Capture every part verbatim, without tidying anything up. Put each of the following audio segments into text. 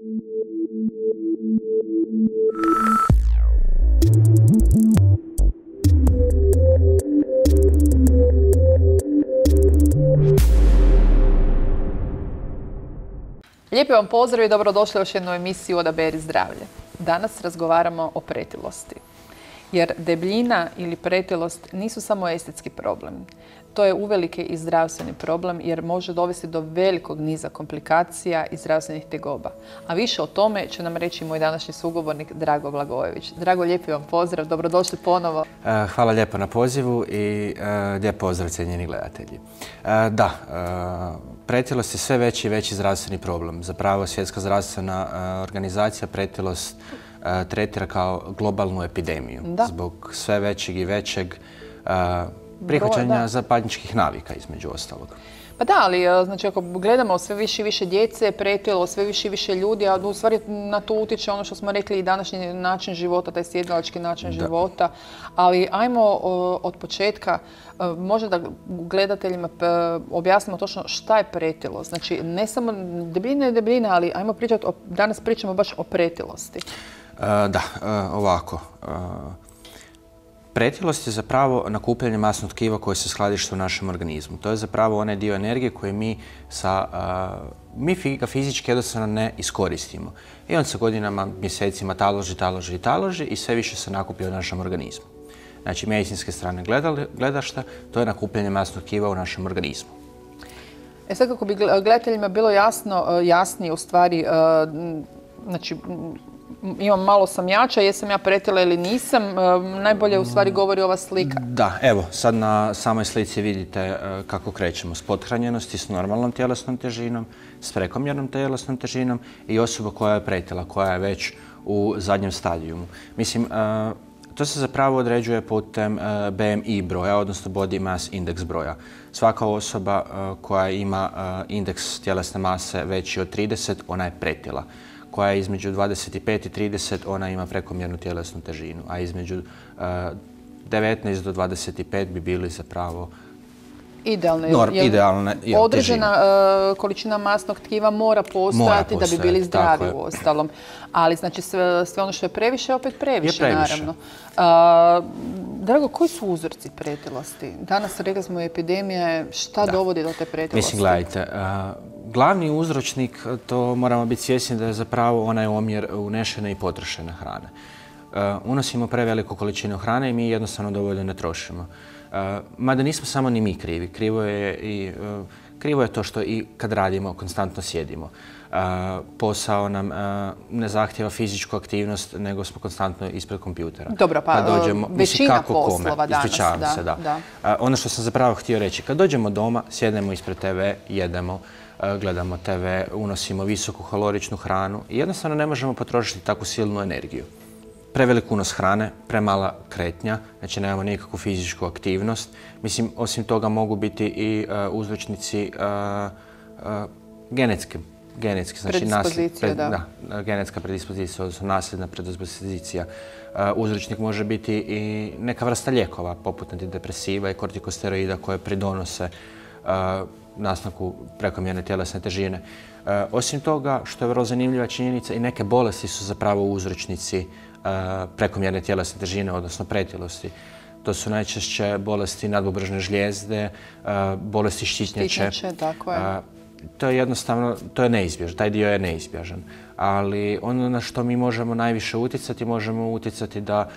Lijepi vam pozdrav i dobrodošli u još jednu emisiju Odaberi zdravlje. Danas razgovaramo o pretilosti. Jer debljina ili pretilost nisu samo estetski problem. To je uvelike i zdravstveni problem jer može dovesti do velikog niza komplikacija i zdravstvenih tegoba. A više o tome će nam reći moj današnji sugovornik Drago Blagojević. Drago, lijepi vam pozdrav, dobrodošli ponovo. Hvala lijepo na pozivu i lijep pozdrav cijenjeni gledatelji. Da, pretilost je sve veći i veći zdravstveni problem. Zapravo Svjetska zdravstvena organizacija pretilost tretira kao globalnu epidemiju zbog sve većeg i većeg prihvaćanja zapadnjičkih navika, između ostalog. Pa da, ali znači, ako gledamo sve više i više djece, pretilo, sve više i više ljudi, a u stvari na to utječe ono što smo rekli i današnji način života, taj sjedalački način života. Ali ajmo od početka, možda da gledateljima objasnimo točno šta je pretilo. Znači, ne samo debljina je debljina, ali ajmo pričati, danas pričamo baš o pretilosti. Da, ovako. Pretilost je zapravo nakupljanje masnog tkiva koje se skladišti u našem organizmu. To je zapravo onaj dio energije koji mi, sa, mi ga fizički jednostavno ne iskoristimo. I on se godinama, mjesecima taloži, taloži i taloži i sve više se nakuplja u našem organizmu. Znači, medicinske strane gledašta, to je nakupljanje masnog tkiva u našem organizmu. E sad, kako bi gledateljima bilo jasno, jasnije u stvari, znači, imam malo sam jača, jesam ja pretila ili nisam, najbolje u stvari govori ova slika. Da, evo, sad na samoj slici vidite kako krećemo s pothranjenosti, s normalnom tjelesnom težinom, s prekomjernom tjelesnom težinom i osoba koja je pretila, koja je već u zadnjem stadijumu. Mislim, to se zapravo određuje putem B M I broja, odnosno Body Mass Index broja. Svaka osoba koja ima indeks tjelesne mase veći od trideset, ona je pretila. Koja je između dvadeset pet i trideset, ona ima prekomjernu tjelesnu težinu, a između devetnaest do dvadeset pet bi bili zapravo idealne. Idealne težine. Određena količina masnog tkiva mora postojati da bi bili zdravi u ostalom. Ali znači sve ono što je previše je opet previše, naravno. Drago, koji su uzroci pretilosti? Danas rekli smo epidemija, šta dovodi do te pretilosti? Mislim, gledajte, glavni uzročnik, to moramo biti svjesni da je zapravo onaj omjer unešene i potrošene hrane. Unosimo preveliku količinu hrane i mi jednostavno dovoljno ne trošimo. Mada nismo samo ni mi krivi. Krivo je, i, krivo je to što i kad radimo, konstantno sjedimo. Posao nam ne zahtjeva fizičku aktivnost, nego smo konstantno ispred kompjutera. Dobro, pa dođemo, većina kako poslova kome, danas. Ispričavam da, se, da. da. Ono što sam zapravo htio reći, kad dođemo doma, sjednemo ispred te ve, jedemo, gledamo te ve, unosimo visoku kaloričnu hranu i jednostavno ne možemo potrošiti takvu silnu energiju. Prevelik unos hrane, premala kretnja, znači nemamo nikakvu fizičku aktivnost. Mislim, osim toga mogu biti i uh, uzročnici uh, uh, genetski, genetski, znači predispozicija, pred, da. da, genetska predispozicija, odnosno nasljedna predispozicija. Uh, uzročnik može biti i neka vrsta lijekova, poput antidepresiva i kortikosteroida koje pridonose uh, nastanku prekomjerne tjelesne težine. Uh, osim toga, što je vrlo zanimljiva činjenica, i neke bolesti su zapravo uzročnici prekomjerne tjelesne težine, odnosno pretilosti. To su najčešće bolesti nadbubrežne žlijezde, bolesti štitnjače. Štitnjače, tako je. To je jednostavno, to je neizbježan, taj dio je neizbježan. Ali ono na što mi možemo najviše utjecati, možemo utjecati da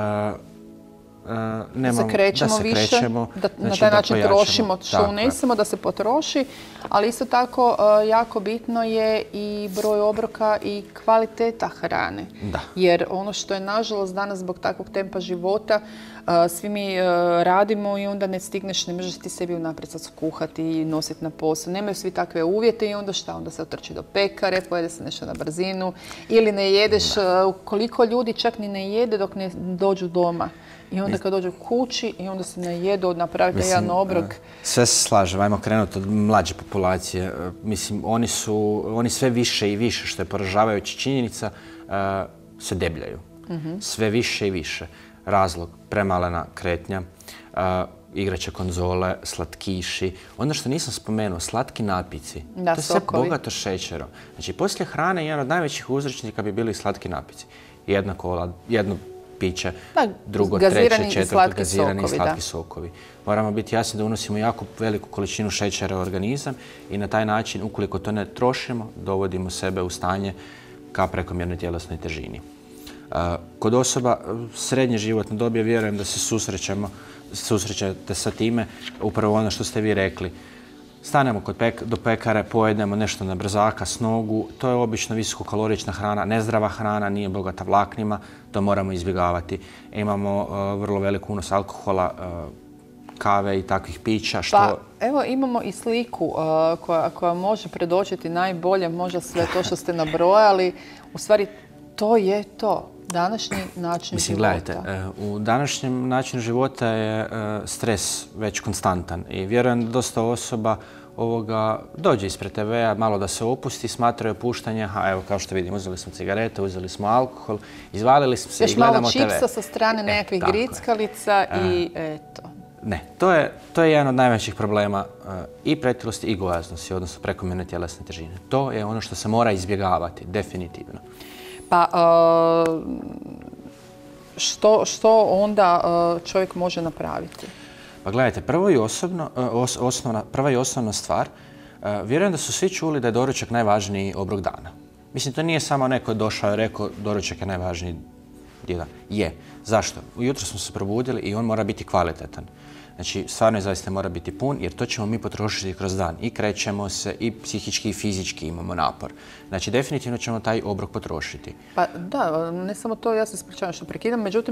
da se krećemo više, da na taj način trošimo što unesemo, da se potroši, ali isto tako jako bitno je i broj obroka i kvaliteta hrane. Jer ono što je nažalost danas zbog takvog tempa života, svi mi radimo i onda ne stigneš, ne možeš ti sebi unaprijed sad skuhati i nositi na posao. Nemaju svi takve uvjete i onda šta? Onda se otrči do pekare, pojede se nešto na brzinu ili ne jedeš. Koliko ljudi čak ni ne jede dok ne dođu doma. I onda kad dođu kući i onda se ne jedu, napravite jedan obrok. Sve se slažem, ajmo krenuti od mlađe populacije. Mislim, oni su, oni sve više i više, što je poražavajuća činjenica, se debljaju. Sve više i više. Razlog, premalena kretnja, igrače, konzole, slatkiši. Ono što nisam spomenuo, slatki napici. Da, to je sve bogato šećerom. Znači, poslije hrane jedan od najvećih uzročnika bi bili slatki napici. Jedna kola, jedno piće, da, drugo, treće, četvrto, gazirani i slatki sokovi. Moramo biti jasni da unosimo jako veliku količinu šećera u organizam i na taj način, ukoliko to ne trošimo, dovodimo sebe u stanje ka prekomjernoj tjelesnoj težini. Kod osoba srednje životne dobi, vjerujem da se susrećemo, susrećete sa time, upravo ono što ste vi rekli. Stanemo kod pek, do pekare, pojedemo nešto na brzaka, s nogu. To je obično visokokalorična hrana, nezdrava hrana, nije bogata vlaknima. To moramo izbjegavati. Imamo uh, vrlo velik unos alkohola, uh, kave i takvih pića. Što... Pa, evo imamo i sliku uh, koja, koja može predočiti najbolje, možda sve to što ste nabrojali. U stvari, to je to. Današnji način Mislim, života. Gledajte, u današnjem načinu života je stres već konstantan i vjerujem da dosta osoba ovoga dođe ispred te vea, malo da se opusti, smatraju opuštanje, a evo kao što vidimo, uzeli smo cigarete, uzeli smo alkohol, izvalili smo se i gledamo te ve. Još malo čipsa sa strane nekakvih e, grickalica i eto. Ne, to je, to je jedan od najvećih problema uh, i pretilosti i gojaznosti, odnosno prekomjerne tjelesne težine. To je ono što se mora izbjegavati, definitivno. Pa što, što onda čovjek može napraviti? Pa gledajte, prvo i osobno, os, osnovna, prva i osnovna stvar, vjerujem da su svi čuli da je doručak najvažniji obrok dana. Mislim, to nije samo neko došao i rekao doručak je najvažniji dio dana. Je. Zašto? Ujutro smo se probudili i on mora biti kvalitetan. Znači, stvarno i zaista mora biti pun, jer to ćemo mi potrošiti kroz dan. I krećemo se, i psihički, i fizički imamo napor. Znači, definitivno ćemo taj obrok potrošiti. Pa da, ne samo to, ja se ispričavam što prekidam, međutim,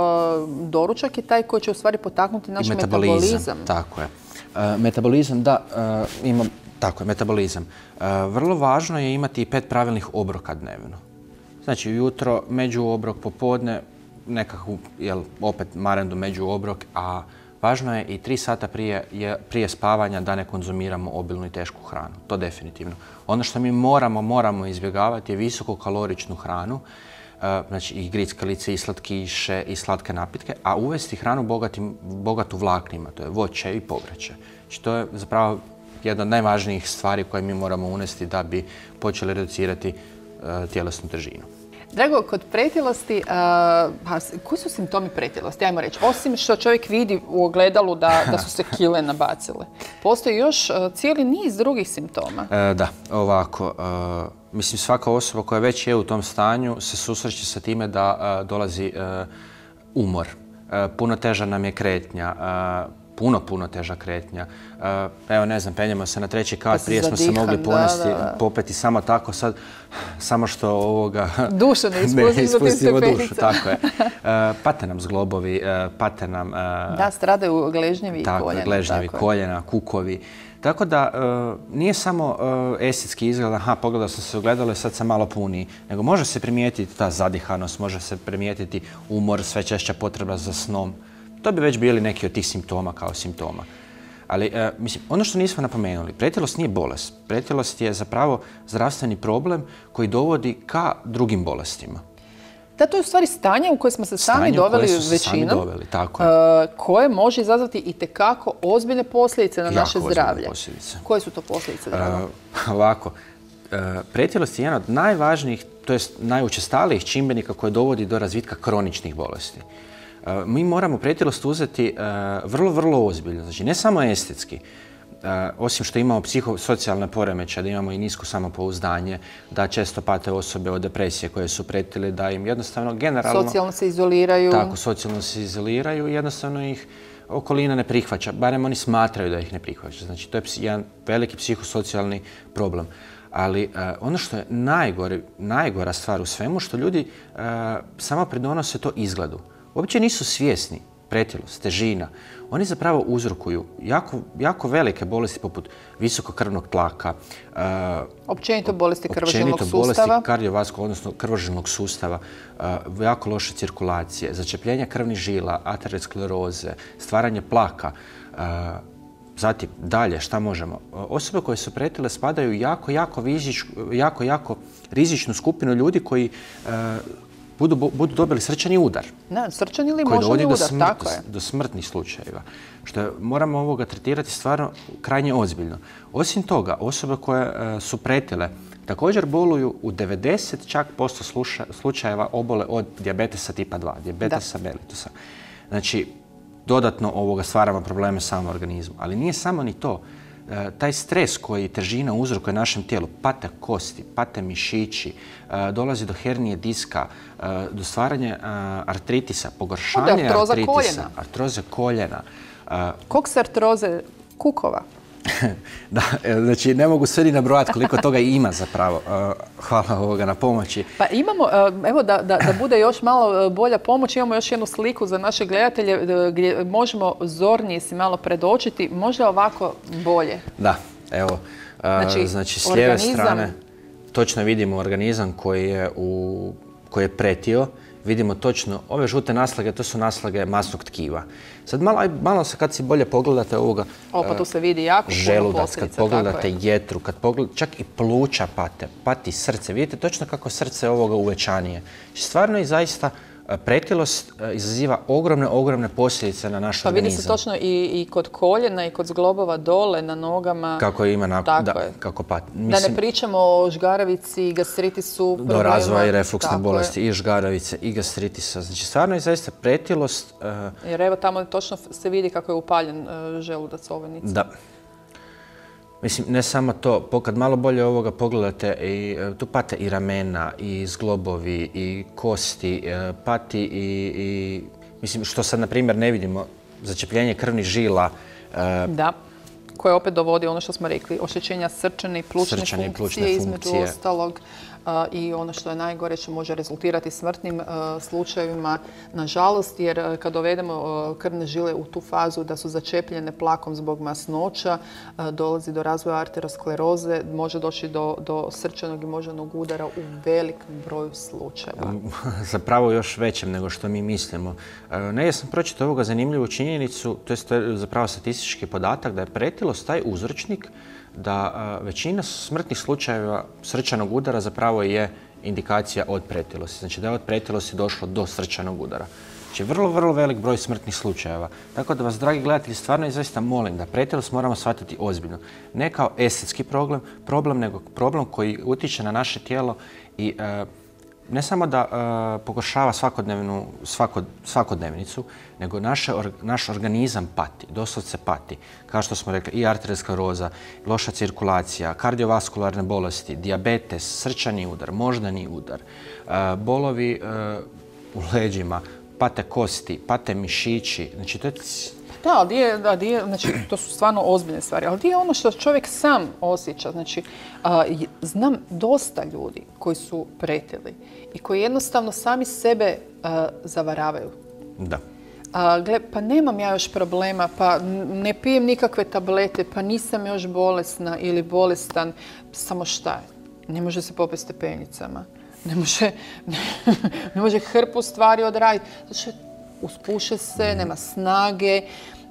doručak je taj koji će u stvari potaknuti naš metabolizam. metabolizam. Tako je. Metabolizam, da, imam, tako je, metabolizam. Vrlo važno je imati pet pravilnih obroka dnevno. Znači, ujutro, međuobrok, popodne, nekakvu, jel, opet marendu međuobrok, a važno je i tri sata prije, je, prije spavanja da ne konzumiramo obilnu i tešku hranu. To definitivno. Ono što mi moramo, moramo izbjegavati je visokokaloričnu hranu, znači i grickalice, i slatkiše, i slatke napitke, a uvesti hranu bogatim, bogatu vlaknima, to je voće i povrće. Znači, to je zapravo jedna od najvažnijih stvari koje mi moramo unesti da bi počeli reducirati uh, tjelesnu težinu. Drago, kod pretilosti, uh, koji su simptomi pretilosti? Ajmo reći, osim što čovjek vidi u ogledalu da, da su se kile nabacile. Postoji još uh, cijeli niz drugih simptoma. E, da, ovako. Uh, mislim, svaka osoba koja već je u tom stanju se susreće sa time da uh, dolazi uh, umor. Uh, puno teža nam je kretnja. Uh, puno, puno teža kretnja. Uh, evo, ne znam, penjemo se na treći kat, prije smo se mogli ponesti, da, da. popeti samo tako, sad, samo što ovoga... Dušu ne ispustimo, ne ispustimo dušu, tako je. Uh, pate nam zglobovi, uh, pate nam... Uh, da, stradaju gležnjevi i koljena. Tako, gležnjevi, koljena, kukovi. Tako da uh, nije samo uh, estetski izgled, aha, pogledao sam se u gledalo i sad sam malo puniji, nego može se primijetiti ta zadihanost, može se primijetiti umor, sve češća potreba za snom. To bi već bili neki od tih simptoma kao simptoma. Ali, e, mislim, ono što nismo napomenuli, pretilost nije bolest. Pretilost je zapravo zdravstveni problem koji dovodi ka drugim bolestima. Da, to je u stvari stanje u koje smo se sami doveli većinom. Stanje u koje su se sami doveli, tako je. Uh, koje može izazvati i tekako ozbiljne posljedice na jako naše zdravlje. Posljedice. Koje su to posljedice, Drago? Uh, ovako, uh, pretilost je jedan od najvažnijih, to jest najučestalijih čimbenika koje dovodi do razvitka kroničnih bolesti. Mi moramo pretilost uzeti uh, vrlo, vrlo ozbiljno. Znači, ne samo estetski, uh, osim što imamo psihosocijalne poremećaje, da imamo i nisko samopouzdanje, da često pate osobe od depresije koje su pretile, da im jednostavno generalno... Socijalno se izoliraju. Tako, socijalno se izoliraju i jednostavno ih okolina ne prihvaća. Barem oni smatraju da ih ne prihvaća. Znači, to je jedan veliki psihosocijalni problem. Ali uh, ono što je najgore, najgora stvar u svemu, što ljudi uh, samo pridonose to izgledu. Uopće nisu svjesni pretilost, težina. Oni zapravo uzrokuju jako, jako velike bolesti poput visokog krvnog tlaka, uh, općenito bolesti krvožilnog sustava, bolesti kardiovaskularnog, odnosno krvožilnog sustava, uh, jako loše cirkulacije, začepljenja krvnih žila, ateroskleroze, stvaranje plaka. Uh, zatim, dalje, šta možemo? Osobe koje su pretile spadaju jako, jako, vizič, jako, jako rizičnu skupinu ljudi koji uh, budu, budu dobili srčani udar. Ne, srčani ili moždani udar, smrt, tako je. Do smrtnih slučajeva. Što je, moramo ovoga tretirati stvarno krajnje ozbiljno. Osim toga, osobe koje uh, su pretile također boluju u devedeset čak posto sluša, slučajeva obole od dijabetesa tipa dva, dijabetesa mellitusa. Znači, dodatno ovoga stvaramo probleme samom organizmu. Ali nije samo ni to. E, taj stres koji težina uzrokuje našem tijelu, pate kosti, pate mišići, e, dolazi do hernije diska, e, do stvaranja e, artritisa, pogoršanja artroza artritisa, koljena. artroze koljena. E, Koliko se artroze kukova? Da, znači ne mogu sve ni nabrojati koliko toga ima zapravo. Hvala ovoga na pomoći. Pa imamo, evo da, da, da bude još malo bolja pomoć, imamo još jednu sliku za naše gledatelje gdje možemo zornije si malo predočiti, možda ovako bolje. Da, evo, znači, znači s lijeve organizam... strane točno vidimo organizam koji je, u, koji je pretio. Vidimo točno, ove žute naslage, to su naslage masnog tkiva. Sad malo, malo se kad si bolje pogledate ovoga o, pa tu se vidi jako želudac, kad pogledate jetru, kad pogledate, čak i pluća pate, pati srce. Vidite točno kako srce ovoga uvećanije. Stvarno i zaista pretilost izaziva ogromne, ogromne posljedice na naš pa organizam. Pa vidi se točno i, i kod koljena i kod zglobova dole, na nogama. Kako ima na, da, kako pati. Mislim, da ne pričamo o žgaravici, gastritisu. Do problema, razvoja i refluksne bolesti, je. I žgaravice, i gastritisa. Znači, stvarno je zaista pretilost. Uh, Jer evo tamo točno se vidi kako je upaljen uh, želudac ovojnice. Da. Mislim, ne samo to, kad malo bolje ovoga pogledate, i, tu pate i ramena, i zglobovi, i kosti, pati i, i mislim, što sad, na primjer, ne vidimo, začepljenje krvnih žila. Da, koje opet dovodi ono što smo rekli, oštećenja srčane i plućne srčane funkcije, plućne između funkcije. Ostalog. I ono što je najgore što može rezultirati smrtnim slučajevima, nažalost, jer kad dovedemo krvne žile u tu fazu da su začepljene plakom zbog masnoća, dolazi do razvoja arterioskleroze, može doći do, do srčanog i moždanog udara u velikom broju slučajeva. Zapravo još većem nego što mi mislimo. Ne, ja sam pročitao ovoga zanimljivu činjenicu, to je zapravo statistički podatak da je pretilost taj uzročnik da većina smrtnih slučajeva srčanog udara zapravo je indikacija od pretilosti. Znači da je od pretilosti došlo do srčanog udara. Znači vrlo, vrlo velik broj smrtnih slučajeva. Tako da vas, dragi gledatelji, stvarno i zaista molim da pretilost moramo shvatiti ozbiljno. Ne kao estetski problem, problem nego problem koji utječe na naše tijelo i e, ne samo da e, pogoršava svakodnevnu, svakod, svakodnevnicu, nego naše, or, naš organizam pati, doslovce pati. Kao što smo rekli, i arterioskleroza, loša cirkulacija, kardiovaskularne bolesti, dijabetes, srčani udar, moždani udar, e, bolovi e, u leđima, pate kosti, pate mišići. Znači, to je... Da, ali je, da, je, znači, to su stvarno ozbiljne stvari, ali gdje je ono što čovjek sam osjeća? Znači, a, znam dosta ljudi koji su pretili i koji jednostavno sami sebe a, zavaravaju. Da. A, gle, pa nemam ja još problema, pa ne pijem nikakve tablete, pa nisam još bolesna ili bolestan. Samo šta je? Ne može se popeti stepenicama. Ne može, ne može hrpu stvari odraditi. Znači, uspuše se, nema snage,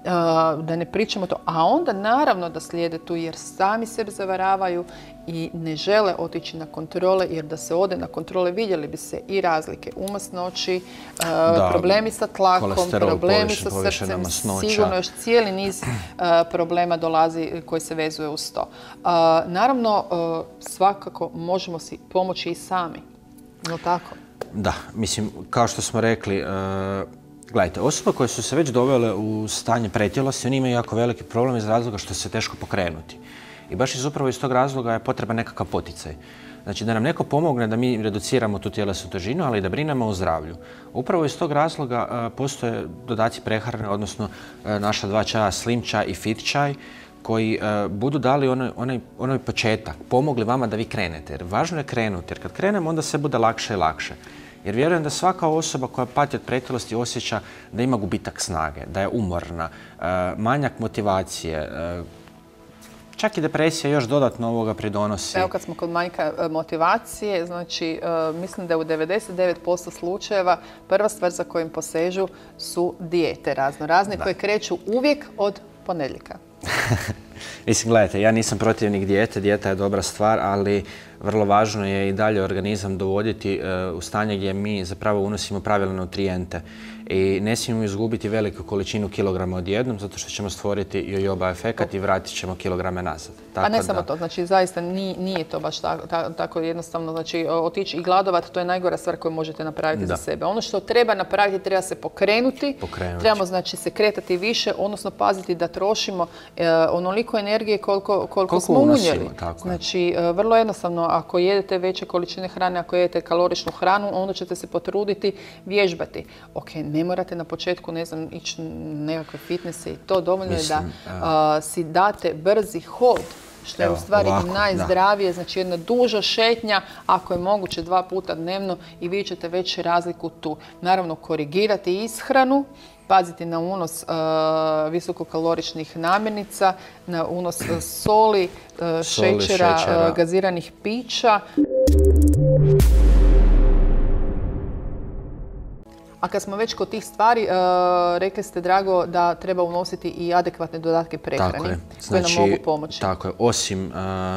da ne pričamo to. A onda naravno da slijede tu jer sami sebe zavaravaju i ne žele otići na kontrole, jer da se ode na kontrole vidjeli bi se i razlike u masnoći, da, problemi sa tlakom, problemi sa srcem, sigurno još cijeli niz problema dolazi koji se vezuje uz to. Naravno, svakako možemo si pomoći i sami. No tako? Da, mislim, kao što smo rekli, gledajte, osobe koje su se već dovele u stanje pretjelosti, oni imaju jako veliki problem iz razloga što se teško pokrenuti. I baš iz upravo iz tog razloga je potreban nekakav poticaj. Znači da nam neko pomogne da mi reduciramo tu tjelesnu težinu, ali i da brinemo o zdravlju. Upravo iz tog razloga postoje dodaci prehrane, odnosno naša dva čaja, slim čaj i fit čaj, koji budu dali onaj, onaj, onaj početak, pomogli vama da vi krenete. Jer važno je krenuti, jer kad krenemo onda sve bude lakše i lakše. Jer vjerujem da svaka osoba koja pati od pretilosti osjeća da ima gubitak snage, da je umorna, manjak motivacije, čak i depresija još dodatno ovoga pridonosi. Evo kad smo kod manjka motivacije, znači mislim da je u devedeset devet posto slučajeva prva stvar za kojim posežu su dijete razno razne, koje kreću uvijek od ponedjeljka. Mislim, gledajte, ja nisam protivnik dijete, dijeta je dobra stvar, ali vrlo važno je i dalje organizam dovoditi u stanje gdje mi zapravo unosimo pravilne nutrijente. I ne smijemo izgubiti veliku količinu kilograma odjednom, zato što ćemo stvoriti jojoba efekat i vratit ćemo kilograme nazad. A ne samo to, znači zaista nije to baš tako jednostavno, znači otići i gladovati, to je najgora stvar koju možete napraviti za sebe. Ono što treba napraviti, treba se pokrenuti, trebamo znači se kretati više, odnosno paziti da trošimo onoliko energije koliko smo unijeli. Znači, vrlo jednostavno, ako jedete veće količine hrane, ako jedete kaloričnu hranu, onda ćete se potruditi vježbati. Ok, ne morate na početku, ne znam, ići nekakve fitnesse i to dovoljno je da si date brzi hod, što je u stvari najzdravije, znači jedna duža šetnja, ako je moguće dva puta dnevno i vi ćete već razliku tu. Naravno, korigirati ishranu, paziti na unos visokokaloričnih namirnica, na unos soli, šećera, gaziranih pića. A kad smo već kod tih stvari, rekli ste, Drago, da treba unositi i adekvatne dodatke prehrani koje nam mogu pomoći. Tako je. Osim,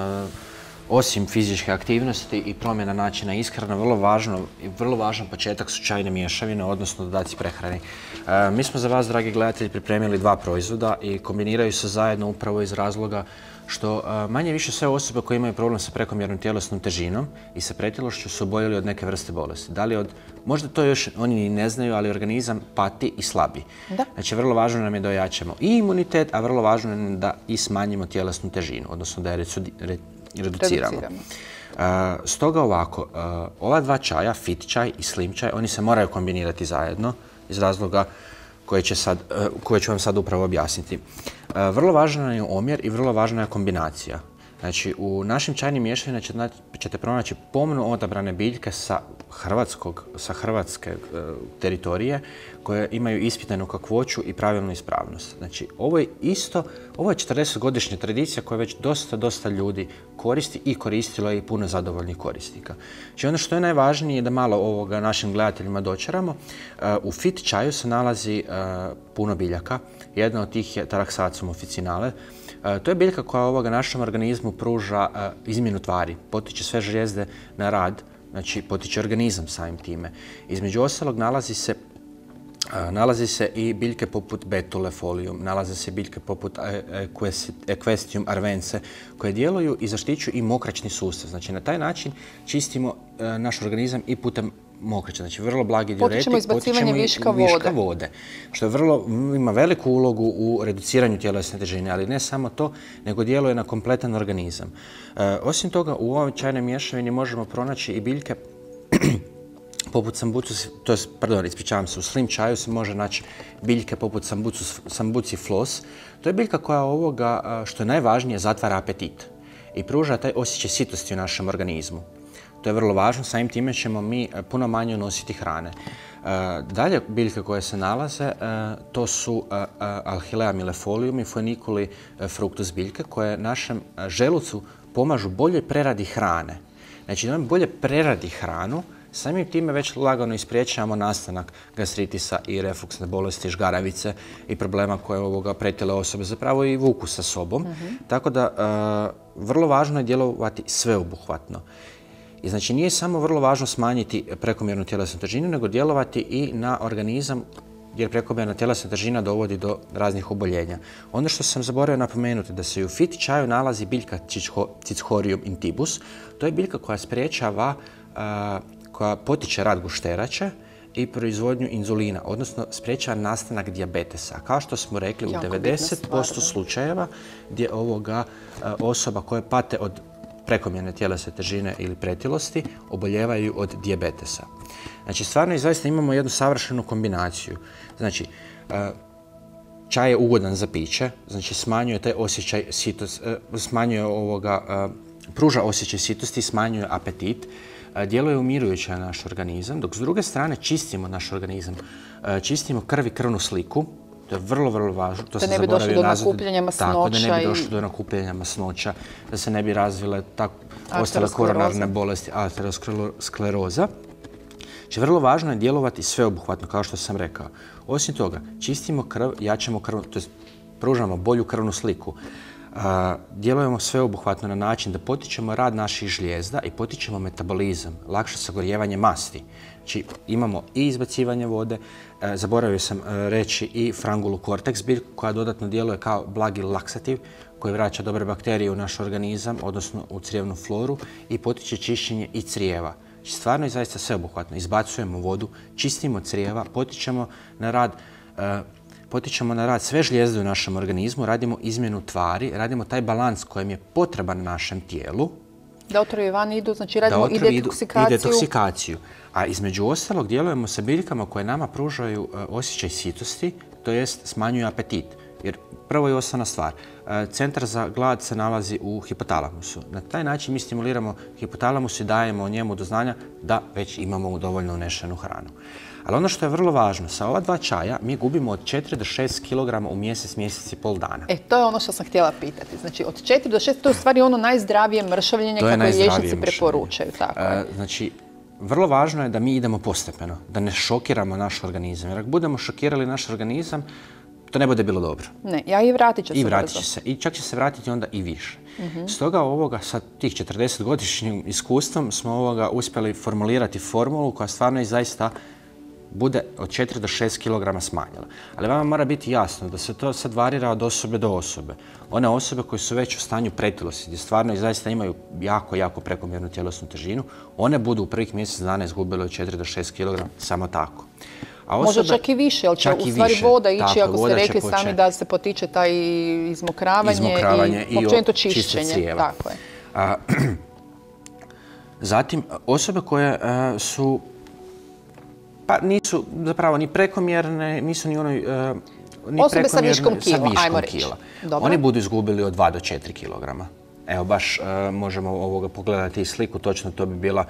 osim fizičke aktivnosti i promjena načina ishrane, vrlo važno, vrlo važan početak su čajne mješavine, odnosno dodaci prehrani. Mi smo za vas, dragi gledatelji, pripremili dva proizvoda i kombiniraju se zajedno upravo iz razloga što manje više sve osobe koje imaju problem sa prekomjernom tjelesnom težinom i sa pretilošću su oboljeli od neke vrste bolesti. Da li od, možda to još oni ni ne znaju, ali organizam pati i slabi. Znači, vrlo važno nam je da ojačamo i imunitet, a vrlo važno nam je da i smanjimo tjelesnu težinu, odnosno da je reduciramo. Stoga ovako, ova dva čaja, fit čaj i slim čaj, oni se moraju kombinirati zajedno iz razloga koje ću vam sad upravo objasniti. Vrlo važan je omjer i vrlo važna je kombinacija. Znači, u našim čajnim mješavinama ćete pronaći pomno odabrane biljke sa hrvatske teritorije koje imaju ispitanu kakvoću i pravilnu ispravnost. Znači, ovo je isto, ovo je četrdesetogodišnja tradicija koja već dosta, dosta ljudi koristi i koristilo je i puno zadovoljnih korisnika. Znači, ono što je najvažnije je da malo ovoga našim gledateljima dočaramo. U fit čaju se nalazi puno biljaka. Jedna od tih je Taraxacum officinale. To je biljka koja ovoga našem organizmu pruža izmjenu tvari, potiče sve žlijezde na rad, znači potiče organizam samim time. Između ostalog nalazi se Nalazi se i biljke poput Betule folium, nalaze se biljke poput Equestium arvense, koje djeluju i zaštićuju i mokraćni sustav. Znači, na taj način čistimo naš organizam i putem mokraća. Znači, vrlo blagi diuretik, potičemo izbacivanje viška vode. vode, što je vrlo, ima veliku ulogu u reduciranju tjelesne težine, ali ne samo to, nego djeluje na kompletan organizam. Osim toga, u ovoj čajnoj mješavini možemo pronaći i biljke poput sambucus, to je, pardon, ispričavam se, u slim čaju se može naći biljke poput sambuci flos. To je biljka koja ovoga, što je najvažnije, zatvara apetit i pruža taj osjećaj sitosti u našem organizmu. To je vrlo važno, samim time ćemo mi puno manje unositi hrane. Dalje biljke koje se nalaze, to su Alhilea millefolium i Phoeniculi fructus biljke koje našem želucu pomažu bolje preradi hrane. Znači, da nam bolje preradi hranu, samim time već lagano ispriječavamo nastanak gastritisa i refluksne bolesti, žgaravice i problema koje ovoga pretile osobe zapravo i vuku sa sobom. Tako da, vrlo važno je djelovati sveobuhvatno. I znači, nije samo vrlo važno smanjiti prekomjernu tjelesnu težinu, nego djelovati i na organizam, jer prekomjerna tjelesna težina dovodi do raznih oboljenja. Ono što sam zaboravio napomenuti, da se i u fit čaju nalazi biljka Cichorium intybus. To je biljka koja spriječava, koja potiče rad gušterače i proizvodnju inzulina, odnosno spriječava nastanak dijabetesa. Kao što smo rekli, u devedeset posto slučajeva gdje ovoga osoba koje pate od prekomjerne tjelesne težine ili pretilosti oboljevaju od dijabetesa. Znači, stvarno i zaista imamo jednu savršenu kombinaciju. Znači, čaj je ugodan za piće, znači smanjuje taj osjećaj sitosti, smanjuje ovoga, pruža osjećaj sitosti, smanjuje apetit, djeluje umirujuće na naš organizam, dok s druge strane čistimo naš organizam, čistimo krv i krvnu sliku. To je vrlo, vrlo važno. Da ne bi došlo do nakupljanja masnoća. Tako, da ne bi došlo do nakupljanja masnoća, da se ne bi razvile ostale koronarne bolesti, ateroskleroza. Znači, vrlo važno je djelovati sveobuhvatno, kao što sam rekao. Osim toga, čistimo krv, jačamo krv, to jest pružamo bolju krvnu sliku. Djelujemo sveobuhvatno na način da potičemo rad naših žlijezda i potičemo metabolizam, lakše sagorjevanje masti. Znači imamo i izbacivanje vode, zaboravio sam reći i frangulu cortex biljku koja dodatno djeluje kao blagi laksativ koji vraća dobre bakterije u naš organizam, odnosno u crijevnu floru i potiče čišćenje i crijeva. Znači stvarno je zaista sveobuhvatno. Izbacujemo vodu, čistimo crijeva, potičemo na rad Potičemo na rad sve žlijezde u našem organizmu, radimo izmjenu tvari, radimo taj balans kojem je potreban našem tijelu. Da otrovi van idu, znači radimo i detoksikaciju. I detoksikaciju. A između ostalog djelujemo sa biljkama koje nama pružaju osjećaj sitosti, to jest smanjuju apetit. Jer prvo i osnovna stvar, centar za glad se nalazi u hipotalamusu. Na taj način mi stimuliramo hipotalamus i dajemo njemu do znanja da već imamo dovoljno unešenu hranu. Ali ono što je vrlo važno, sa ova dva čaja mi gubimo od četiri do šest kilograma u mjesec, mjesec i pol dana. E, to je ono što sam htjela pitati. Znači, od četiri do šest, to je u stvari ono najzdravije mršavljenje kako liječnici preporučaju. Tako je. Znači, vrlo važno je da mi idemo postepeno, da ne šokiramo naš organizam. Jer ako budemo šokirali naš organizam, to ne bude bilo dobro. Ne, ja i vratit će se I vratit će se. I čak će se vratiti onda i više. Stoga ovoga, sa tih četrdesetgodišnjim iskustvom smo ovoga uspjeli formulirati formulu koja stvarno i zaista bude od četiri do šest kilograma smanjila. Ali vama mora biti jasno da se to sad varira od osobe do osobe. One osobe koje su već u stanju pretilosti, gdje stvarno i zaista imaju jako, jako prekomjernu tjelesnu težinu, one budu u prvih mjesec dana izgubile od četiri do šest kilograma samo tako. Možda čak i više, jer će u stvari voda ići, ako ste rekli sami da se potiče taj izmokravanje i općenito čišćenje. Tako je. Zatim, osobe koje su pa nisu zapravo ni prekomjerne, nisu ni onoj ni osobe sa viškom kila, ajmo reći. Oni budu izgubili od dva do četiri kilograma. Evo, baš možemo ovoga pogledati sliku, točno to bi bila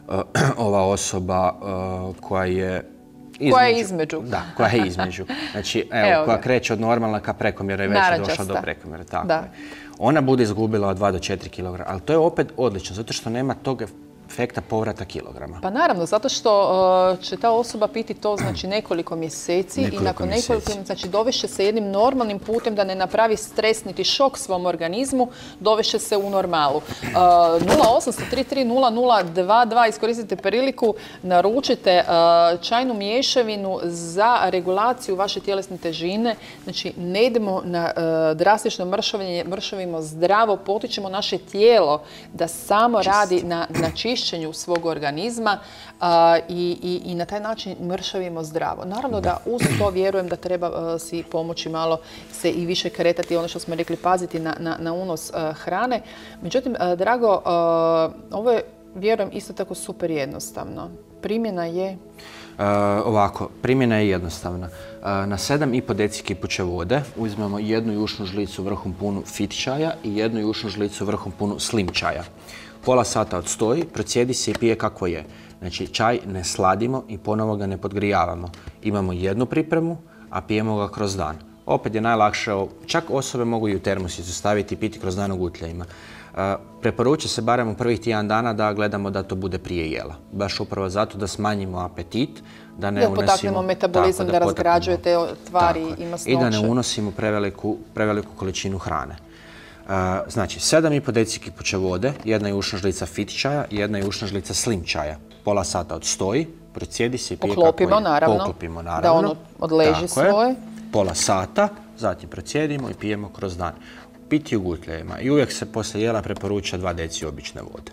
ova osoba koja je između. Koja je između. Da, koja je između. Znači, evo, koja kreće od normalna ka prekomjera i već je došla do prekomjera. Tako je. Ona bude izgubila od dva do četiri kilograma, ali to je opet odlično, zato što nema tog efekta povrata kilograma. Pa naravno, zato što će ta osoba piti to znači nekoliko mjeseci i nakon nekoliko znači dovešće se jednim normalnim putem da ne napravi stres niti šok svom organizmu, dovešće se u normalu. nula osam tri tri nula nula dva dva, iskoristite priliku, naručite čajnu mješavinu za regulaciju vaše tjelesne težine. Znači ne idemo na drastično mršavljenje, mršavimo zdravo, potičemo naše tijelo da samo radi na, na čišćenju svog organizma a, i, i, i na taj način mršavimo zdravo. Naravno da uz to vjerujem da treba a, si pomoći malo se i više kretati, ono što smo rekli, paziti na, na, na unos a, hrane. Međutim, a, drago, a, ovo je, vjerujem, isto tako super jednostavno. Primjena je... Uh, ovako, primjena je jednostavna. Uh, na sedam i pol deci kipuće vode uzmemo jednu jušnu žlicu vrhom punu fit čaja i jednu jušnu žlicu vrhom punu slim čaja. Pola sata odstoji, procijedi se i pije kako je. Znači, čaj ne sladimo i ponovo ga ne podgrijavamo. Imamo jednu pripremu, a pijemo ga kroz dan. Opet je najlakše, čak osobe mogu i u termosicu staviti i piti kroz dan u gutljajima. Uh, preporučuje se barem u prvih tjedan dana da gledamo da to bude prije jela. Baš upravo zato da smanjimo apetit, da ne da unosimo... potaknemo metabolizam, tako, da, da razgrađuje te tvari i masnoće. I da ne unosimo preveliku, preveliku količinu hrane. Uh, znači, sedam i pol deci kipuće vode, jedna jušna žlica fit čaja, jedna jušna žlica slim čaja. Pola sata odstoji, procijedi se i pije kako je. Naravno. Poklopimo, naravno. Da ono odleži tako svoje. Je. Pola sata, zatim procijedimo i pijemo kroz dan. Piti u gutljajima i uvijek se poslije jela preporuča dva deci obične vode.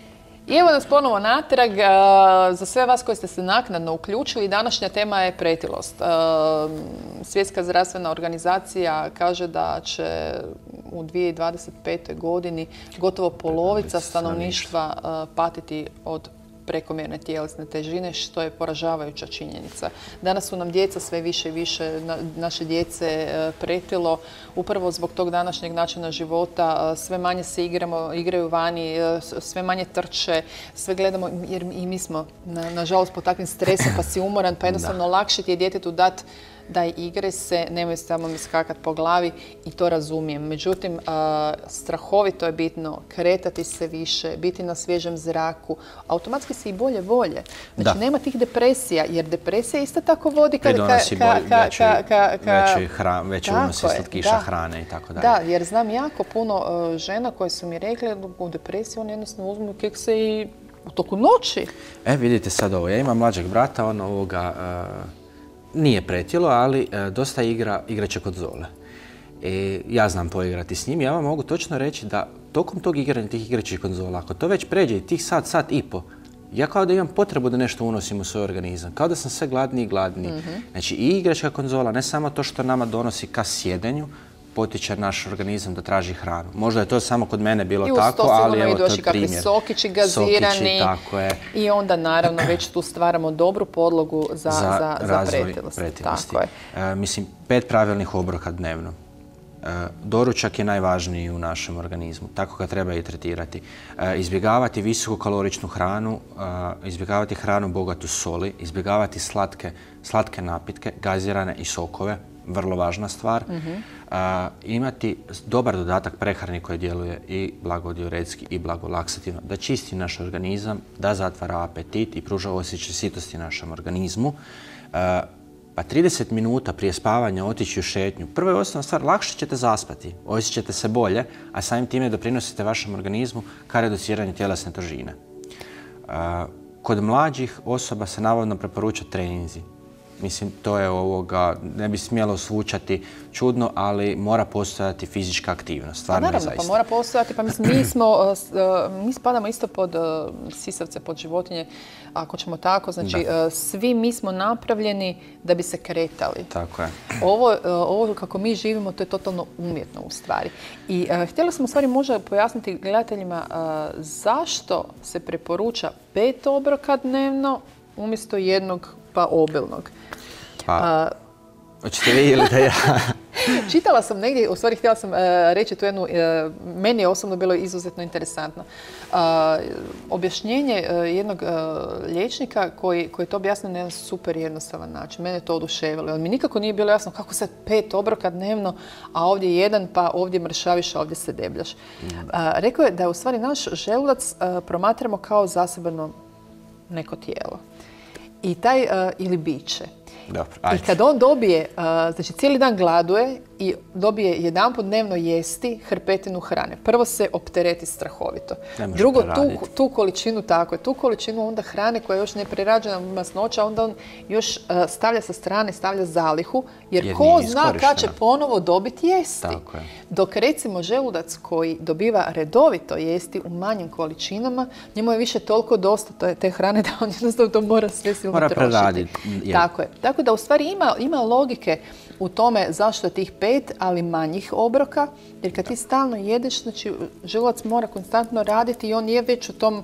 I evo nas ponovo natrag. Za sve vas koji ste se naknadno uključili, današnja tema je pretilost. Svjetska zdravstvena organizacija kaže da će u dvije tisuće dvadeset pete. godini gotovo polovica stanovništva patiti od prekomjerne tjelesne težine, što je poražavajuća činjenica. Danas su nam djeca sve više i više, naše djece pretilo, upravo zbog tog današnjeg načina života. Sve manje se igramo, igraju vani, sve manje trče, sve gledamo, jer i mi smo, nažalost, pod takvim stresom, pa si umoran, pa jednostavno lakše ti je djetetu dati daj igre se, nemoj samo mi skakat po glavi i to razumijem. Međutim, strahovito je bitno kretati se više, biti na svježem zraku, automatski se i bolje volje. Znači, nema tih depresija, jer depresija isto tako vodi ka... Pridonosi veće unosi slatkiša hrane i tako dalje. Da, jer znam jako puno žena koje su mi rekli u depresiji, oni jednostavno uzmu kekse i u toku noći. E, vidite sad ovo, ja imam mlađeg brata, on ovoga nije pretilo, ali dosta igra igraće konzole. Ja znam poigrati s njim, ja vam mogu točno reći da tokom tog igranja tih igračih konzola, ako to već pređe tih sat, sat i po, ja kao da imam potrebu da nešto unosim u svoj organizam, kao da sam sve gladniji i gladniji. Znači i igračka konzola, ne samo to što nama donosi ka sjedenju, potiče naš organizam da traži hranu. Možda je to samo kod mene bilo tako, ali evo to je primjer. I uz to sigurno idu još kakvi sokići gazirani. Tako je. I onda naravno već tu stvaramo dobru podlogu za, za, za, za pretilost. pretilosti. Tako je. E, mislim, pet pravilnih obroka dnevno. E, doručak je najvažniji u našem organizmu, tako ga treba i tretirati. E, izbjegavati visokokaloričnu hranu, e, izbjegavati hranu bogatu soli, izbjegavati slatke, slatke napitke, gazirane i sokove, vrlo važna stvar. Mm-hmm. Uh, imati dobar dodatak prehrani koji djeluje i blagodioretski i blagolaksativno, da čisti naš organizam, da zatvara apetit i pruža osjećaj sitosti našem organizmu. Uh, pa trideset minuta prije spavanja otići u šetnju. Prva i osnovna stvar, lakše ćete zaspati, osjećate se bolje, a samim time doprinosite vašem organizmu ka reduciranju tjelesne težine. Uh, kod mlađih osoba se navodno preporuča treninzi. Mislim, to je ovoga, ne bi smjelo zvučati čudno, ali mora postojati fizička aktivnost. Pa naravno, pa mora postojati. Pa mislim, mi smo, mi spadamo isto pod sisavce, pod životinje, ako ćemo tako. Znači, da. Svi mi smo napravljeni da bi se kretali. Tako je. Ovo, ovo kako mi živimo, to je totalno umjetno u stvari. I uh, htjela smo u stvari možda pojasniti gledateljima uh, zašto se preporuča pet obroka dnevno umjesto jednog pa obilnog. Pa, hoćete vi ili da ja? Čitala sam negdje, u stvari htjela sam uh, reći tu jednu, uh, meni je osobno bilo izuzetno interesantno. Uh, objašnjenje uh, jednog uh, liječnika koji, koji to objasnio na jedan super jednostavan način. Mene je to oduševilo. Mi nikako nije bilo jasno kako sad pet obroka dnevno, a ovdje jedan, pa ovdje mršaviš, a ovdje se debljaš. Uh, rekao je da je u stvari naš želudac uh, promatramo kao zasebno neko tijelo. I taj, uh, ili biće. Dobro, ajde. I kad on dobije, uh, znači cijeli dan gladuje i dobije jedanput dnevno jesti hrpetinu hrane. Prvo se optereti strahovito. Drugo, tu, tu količinu, tako je, tu količinu onda hrane koja je još ne prerađena masnoća, onda on još uh, stavlja sa strane, stavlja zalihu, jer, jer ko zna kad će ponovo dobiti jesti. Tako je. Dok recimo želudac koji dobiva redovito jesti u manjim količinama, njemu je više toliko dosta te hrane da on jednostavno to mora sve silno mora trošiti. Preraditi. Tako je. Tako da u stvari ima, ima logike u tome zašto je tih pet, ali manjih obroka, jer kad ti stalno jedeš, znači želudac mora konstantno raditi i on je već u tom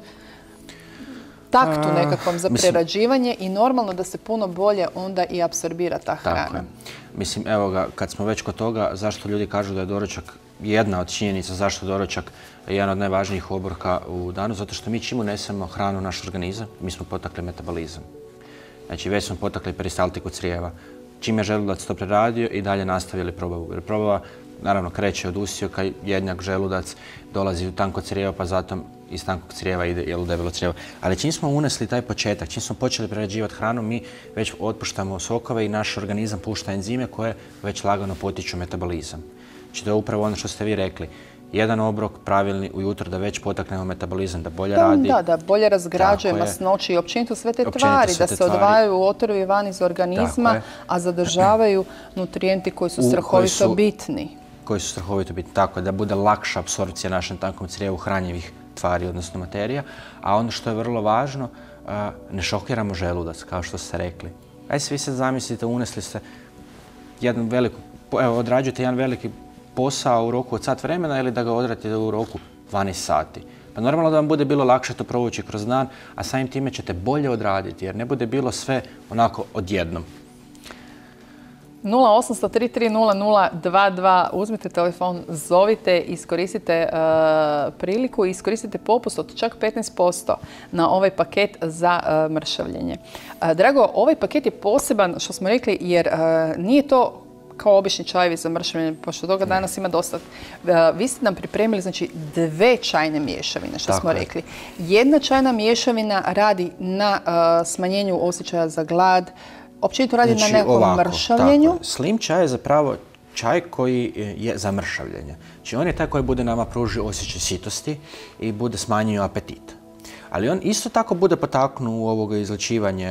taktu nekakvom za prerađivanje i normalno da se puno bolje onda i apsorbira ta hrana. Tako je. Mislim, evo ga, kad smo već kod toga, zašto ljudi kažu da je doručak jedna od činjenica, zašto je doručak jedan od najvažnijih obroka u danu, zato što mi čim unesemo hranu u naš organizam, mi smo potakli metabolizam. Znači, već smo potakli peristaltiku crijeva. Čim je želudac to preradio i dalje nastavili probavu. Jer probava, naravno, kreće od usijaka, jednjak želudac dolazi u tanko crijevo, pa zato iz tankog crijeva ide u debelo crijevo. Ali čim smo unesli taj početak, čim smo počeli prerađivati hranu, mi već otpuštamo sokove i naš organizam pušta enzime koje već lagano potiču metabolizam. Znači, to je upravo ono što ste vi rekli. Jedan obrok pravilni ujutro da već potaknemo metabolizam, da bolje da, radi. Da, da bolje razgrađuje masnoće i općenito sve te općenito tvari, da se tvari. odvajaju otrovi van iz organizma, a zadržavaju nutrijenti koji su strahovito koji su, bitni. Koji su strahovito bitni, tako da bude lakša apsorpcija našem tankom crijevu hranjivih tvari, odnosno materija. A ono što je vrlo važno, ne šokiramo želudac, kao što ste rekli. Aj svi se zamislite, unesli ste jedan veliku, evo, odrađujete jedan veliki posao u roku od sat vremena ili da ga odradite u roku dvanaest sati. Pa normalno da vam bude bilo lakše to provući kroz dan, a samim time ćete bolje odraditi jer ne bude bilo sve onako odjednom. nula osam tri tri nula nula dva dva, uzmite telefon, zovite, iskoristite uh, priliku i iskoristite popust od čak petnaest posto na ovaj paket za uh, mršavljenje. Uh, drago, ovaj paket je poseban, što smo rekli, jer uh, nije to kao obični čajevi za mršavljenje, pošto toga danas ima dosta. Uh, vi ste nam pripremili, znači, dve čajne mješavine, što tako smo je. rekli. Jedna čajna mješavina radi na uh, smanjenju osjećaja za glad, općenito radi znači, na nekom ovako, mršavljenju. Tako. Slim čaj je zapravo čaj koji je za mršavljenje. Znači on je taj koji bude nama pružio osjećaj sitosti i bude smanjio apetit. Ali on isto tako bude potaknuo u ovoga izlačivanje,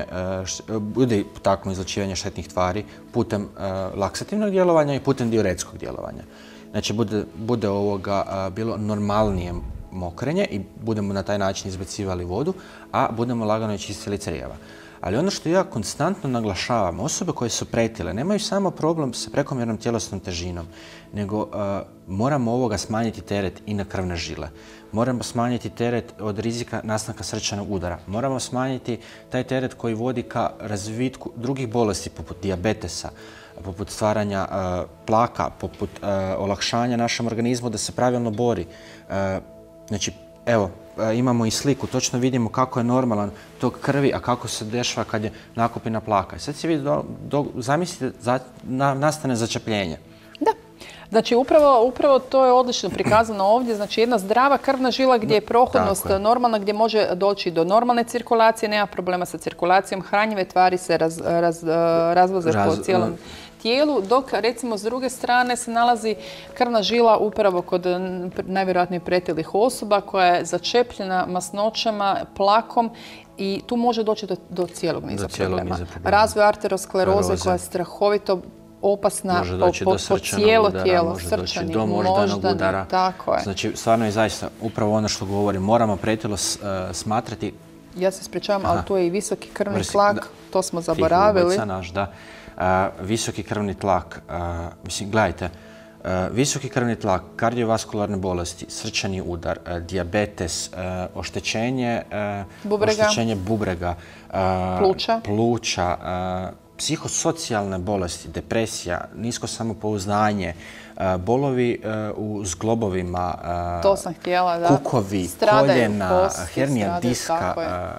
bude potaknuo izlačivanje štetnih tvari putem laksativnog djelovanja i putem diuretskog djelovanja. Znači bude, bude ovoga bilo normalnije mokrenje i budemo na taj način izbacivali vodu, a budemo lagano čistili crijeva. Ali ono što ja konstantno naglašavam, osobe koje su pretile nemaju samo problem sa prekomjernom tjelesnom težinom, nego uh, moramo ovoga smanjiti teret i na krvne žile. Moramo smanjiti teret od rizika nastanka srčanog udara. Moramo smanjiti taj teret koji vodi ka razvitku drugih bolesti poput dijabetesa, poput stvaranja uh, plaka, poput uh, olakšanja našem organizmu da se pravilno bori. Uh, znači, evo, imamo i sliku, točno vidimo kako je normalan tok krvi, a kako se dešava kad je nakupina plaka. I sad si vidi, do, do, zamislite, za, na, nastane začepljenje. Da. Znači, upravo, upravo to je odlično prikazano ovdje. Znači, jedna zdrava krvna žila gdje je prohodnost je. normalna, gdje može doći do normalne cirkulacije, nema problema sa cirkulacijom, hranjive tvari se raz, raz, razvoze raz, po cijelom tijelu, dok recimo s druge strane se nalazi krvna žila upravo kod najvjerojatnije pretilih osoba koja je začepljena masnoćama, plakom i tu može doći do, do cijelog niza problema. Razvoj arterioskleroze koja je strahovito opasna po, po, po cijelo udara, tijelo, može srčani, doći do moždanog udara. Tako je. Znači, stvarno je zaista upravo ono što govorim, moramo pretilo uh, smatrati. Ja se ispričavam, ali tu je i visoki krvni Vrsi, tlak, da, to smo zaboravili. Naš, da. Uh, visoki krvni tlak, uh, mislim, gledajte, uh, visoki krvni tlak, kardiovaskularne bolesti, srčani udar, uh, dijabetes, uh, oštećenje, uh, bubrega. oštećenje bubrega, uh, pluća, pluća uh, psihosocijalne bolesti, depresija, nisko samopouzdanje, uh, bolovi uh, u zglobovima, uh, to sam htjela, da. kukovi, stradaju koljena, kosti, hernija stradaju, diska,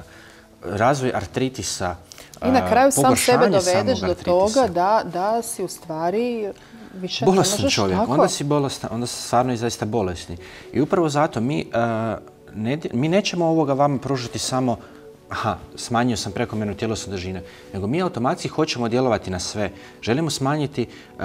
uh, razvoj artritisa. I na kraju sam sebe dovedeš do toga da, da si u stvari više ne možeš čovjek. tako. Onda si bolestan, onda si stvarno i zaista bolesni. I upravo zato mi, uh, ne, mi nećemo ovoga vama pružiti samo aha, smanjio sam prekomjernu tjelesnu težinu, nego mi automatski hoćemo djelovati na sve. Želimo smanjiti, uh,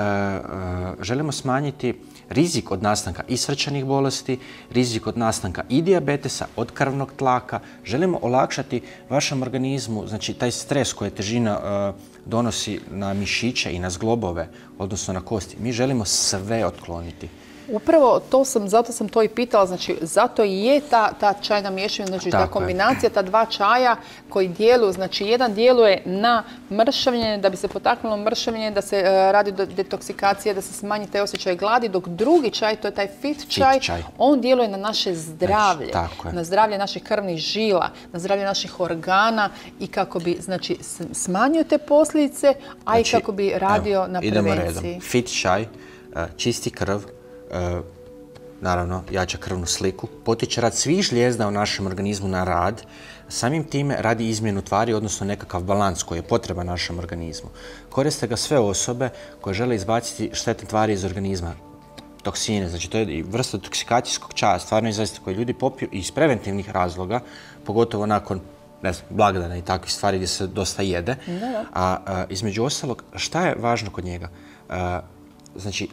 uh, želimo smanjiti rizik od nastanka i srčanih bolesti, rizik od nastanka i dijabetesa, od krvnog tlaka. Želimo olakšati vašem organizmu, znači taj stres koji težina uh, donosi na mišiće i na zglobove, odnosno na kosti. Mi želimo sve otkloniti. Upravo to sam, zato sam to i pitala, znači zato i je ta, ta čajna mješavina, znači ta kombinacija, ta dva čaja koji djeluju, znači jedan djeluje na mršavljenje, da bi se potaknulo mršavljenje, da se uh, radi do detoksikacije, da se smanji taj osjećaj gladi, dok drugi čaj, to je taj fit čaj, fit čaj. on djeluje na naše zdravlje, znači, na zdravlje naših krvnih žila, na zdravlje naših organa i kako bi, znači, smanjio te posljedice, a znači, i kako bi radio evo, na prevenciji. Idemo redom. Fit čaj, uh, čisti krv, Uh, naravno, jača krvnu sliku, potiče rad svih žlijezda u našem organizmu na rad, samim time radi izmjenu tvari, odnosno nekakav balans koji je potreban našem organizmu. Koriste ga sve osobe koje žele izbaciti štetne tvari iz organizma, toksine, znači to je vrsta toksikacijskog čaja, stvarno je zaista koji ljudi popiju iz preventivnih razloga, pogotovo nakon ne znam, blagdana i takvih stvari gdje se dosta jede. Da. A, a između ostalog, šta je važno kod njega? A, znači,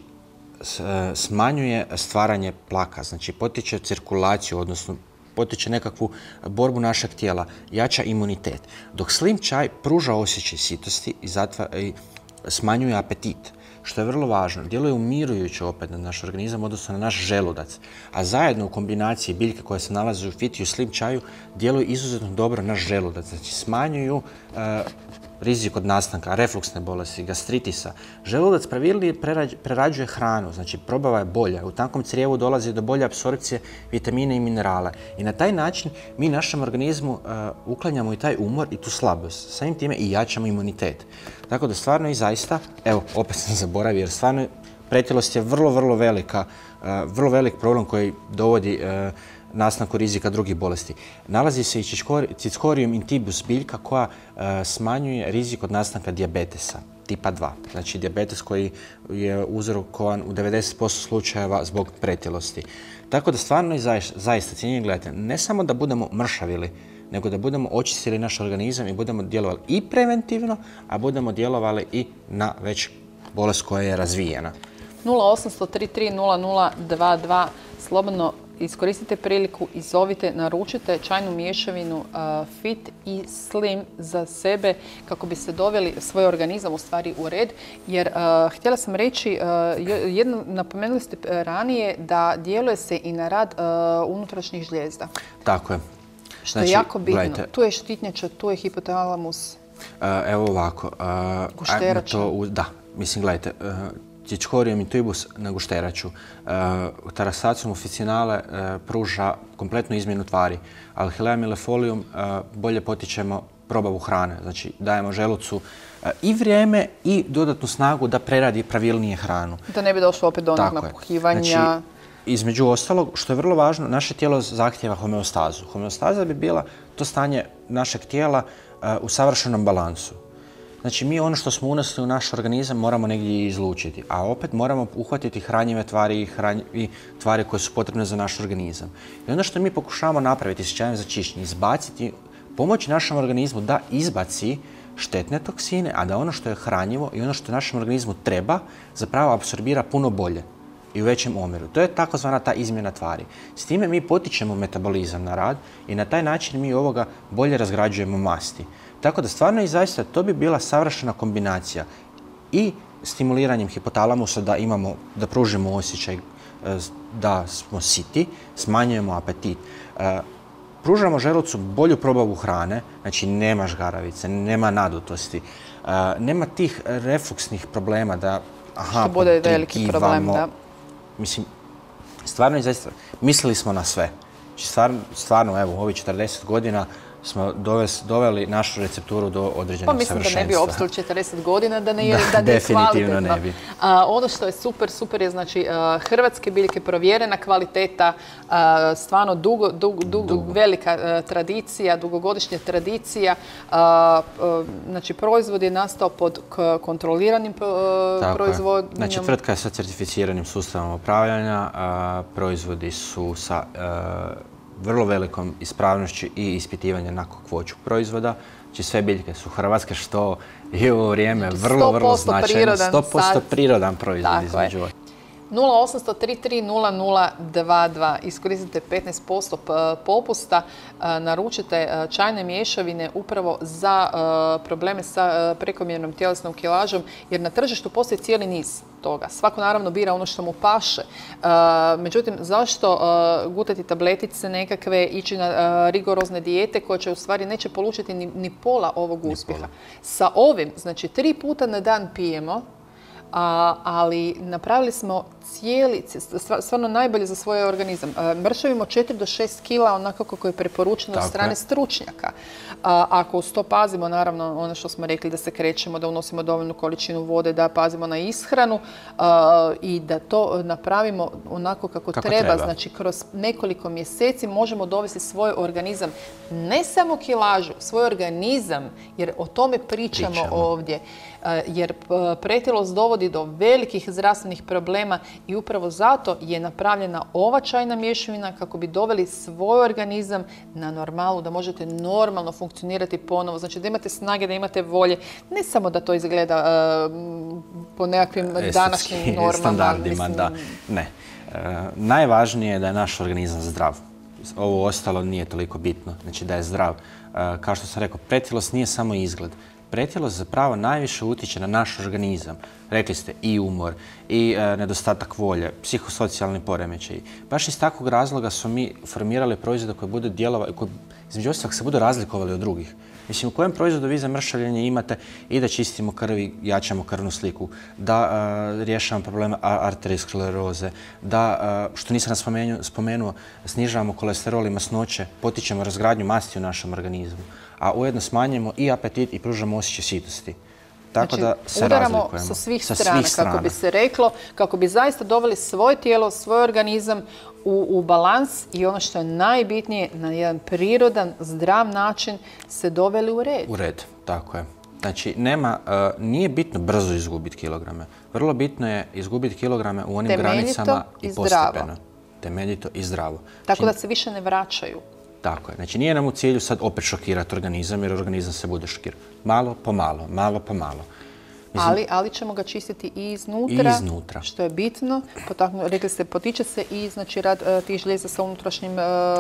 smanjuje stvaranje plaka, znači potiče cirkulaciju, odnosno potiče nekakvu borbu našeg tijela, jača imunitet. Dok slim čaj pruža osjećaj sitosti i, zatva, i smanjuje apetit, što je vrlo važno. Djeluje umirujuće opet na naš organizam, odnosno na naš želudac. A zajedno u kombinaciji biljke koje se nalaze u fit i u slim čaju djeluju izuzetno dobro na želudac. Znači smanjuju uh, rizik od nastanka refluksne bolesti, gastritisa. Želudac pravilnije prerađuje hranu, znači probava je bolja. U tankom crijevu dolazi do bolje apsorpcije vitamina i minerala. I na taj način mi našem organizmu uh, uklanjamo i taj umor i tu slabost. Samim time i jačamo imunitet. Tako da stvarno i zaista, evo, opet sam zaboravio, jer stvarno pretilost je vrlo, vrlo velika, uh, vrlo velik problem koji dovodi uh, nastanku rizika drugih bolesti. Nalazi se i Cichorium intibus biljka koja uh, smanjuje rizik od nastanka dijabetesa tipa dva. Znači dijabetes koji je uzrokovan u devedeset posto slučajeva zbog pretilosti. Tako da stvarno i zaista, zaista cijenjeni gledajte, ne samo da budemo mršavili, nego da budemo očistili naš organizam i budemo djelovali i preventivno, a budemo djelovali i na već bolest koja je razvijena. nula osam tri tri nula nula dva dva, slobodno iskoristite priliku i zovite, naručite čajnu mješavinu uh, Fit i Slim za sebe kako bi se doveli svoj organizam u stvari u red. Jer uh, htjela sam reći, uh, jedno, napomenuli ste ranije da djeluje se i na rad uh, unutrašnjih žlijezda. Tako je. Što znači, je jako bitno. Gledajte, tu je štitnjača, tu je hipotalamus. Uh, evo ovako. Uh, Gušterača. To, da, mislim, gledajte, uh, Cichorium intibus na gušteraču. Uh, Tarasacium officinale uh, pruža kompletnu izmjenu tvari. Alhilea millefolium uh, bolje potičemo probavu hrane. Znači dajemo želucu uh, i vrijeme i dodatnu snagu da preradi pravilnije hranu. Da ne bi došlo opet do onog napuhivanja. Znači, između ostalog, što je vrlo važno, naše tijelo zahtijeva homeostazu. Homeostaza bi bila to stanje našeg tijela uh, u savršenom balansu. Znači, mi ono što smo unosili u naš organizam moramo negdje izlučiti, a opet moramo uhvatiti hranjive tvari i, hranj... i tvari koje su potrebne za naš organizam. I ono što mi pokušavamo napraviti s čajem za čišćenje, izbaciti, pomoći našem organizmu da izbaci štetne toksine, a da ono što je hranjivo i ono što našem organizmu treba zapravo apsorbira puno bolje i u većem omjeru. To je takozvana ta izmjena tvari. S time mi potičemo metabolizam na rad i na taj način mi ovoga bolje razgrađujemo masti. Tako da stvarno i zaista to bi bila savršena kombinacija i stimuliranjem hipotalamusa da imamo, da pružimo osjećaj da smo siti, smanjujemo apetit. Pružamo želucu bolju probavu hrane, znači nema žgaravice, nema nadutosti, nema tih refluksnih problema da aha, što bude veliki problem, da. Mislim, stvarno i zaista, mislili smo na sve. Stvarno, stvarno evo, u ovih četrdeset godina smo doves, doveli našu recepturu do određenog pa, mislim savršenstva. Da ne bi opstali četrdeset godina, da, ne je, da, da nije definitivno ne bi. A, ono što je super, super je znači uh, hrvatske biljke, provjerena kvaliteta, uh, stvarno dugo, dugo, dugo, dugo. velika uh, tradicija, dugogodišnja tradicija. Uh, uh, znači proizvod je nastao pod kontroliranim uh, proizvodnjom. Znači tvrtka je sa certificiranim sustavom upravljanja, uh, proizvodi su sa uh, vrlo velikom ispravnošću i ispitivanja na kakvoću proizvoda. Znači sve biljke su hrvatske, što je u ovo vrijeme vrlo, vrlo značajno. sto posto prirodan proizvod između. nula osam tri tri nula nula dva dva. Iskoristite petnaest posto popusta. Naručite čajne mješavine upravo za probleme sa prekomjernom tjelesnom kilažom, jer na tržištu postoji cijeli niz toga. Svako naravno bira ono što mu paše. Međutim, zašto gutati tabletice nekakve, ići na rigorozne dijete koje će u stvari neće polučiti ni, ni pola ovog uspjeha. Sa ovim, znači tri puta na dan pijemo, A, ali napravili smo cijeli, stvarno najbolje za svoj organizam. Mršavimo četiri do šest kila onako kako je preporučeno od strane stručnjaka. A, ako uz to pazimo, naravno, ono što smo rekli da se krećemo, da unosimo dovoljnu količinu vode, da pazimo na ishranu a, i da to napravimo onako kako, kako treba. treba. Znači, kroz nekoliko mjeseci možemo dovesti svoj organizam, ne samo kilažu, svoj organizam, jer o tome pričamo, pričamo. ovdje. Jer pretilost dovodi do velikih zdravstvenih problema i upravo zato je napravljena ova čajna mješavina kako bi doveli svoj organizam na normalu, da možete normalno funkcionirati ponovo. Znači da imate snage, da imate volje. Ne samo da to izgleda uh, po nekakvim estetski, današnjim normama. Standardima, mislim. Da. Ne. E, najvažnije je da je naš organizam zdrav. Ovo ostalo nije toliko bitno. Znači da je zdrav. E, kao što sam rekao, pretilost nije samo izgled. Pretilost zapravo najviše utječe na naš organizam. Rekli ste i umor, i e, nedostatak volje, psihosocijalni poremećaji. Baš iz takvog razloga su mi formirali proizvode koji budu djelovali, koji između ostalog se budu razlikovali od drugih. Mislim, u kojem proizvodu vi za mršavljenje imate i da čistimo krvi, jačamo krvnu sliku, da rješavamo probleme arterioskleroze, da, što nisam spomenuo, snižavamo kolesterol i masnoće, potičemo razgradnju masti u našem organizmu, a ujedno smanjujemo i apetit i pružamo osjećaj sitosti. Tako znači, da se udaramo razlikujemo. sa svih strana, kako bi se reklo, kako bi zaista doveli svoje tijelo, svoj organizam u, u balans i ono što je najbitnije, na jedan prirodan, zdrav način se doveli u red. U red, tako je. Znači, nema, uh, nije bitno brzo izgubiti kilograme. Vrlo bitno je izgubiti kilograme u onim temeljito granicama i, i postepeno. Zdravo. Temeljito i zdravo. Tako znači, da se više ne vraćaju. Tako je. Znači, nije nam u cilju sad opet šokirati organizam, jer organizam se bude šokirati. Malo po malo, malo po malo. Mislim, ali, ali ćemo ga čistiti i iznutra, i iznutra. Što je bitno. Potaknu, rekli ste, potiče se i znači, rad uh, tih žlijezda sa unutrašnjim...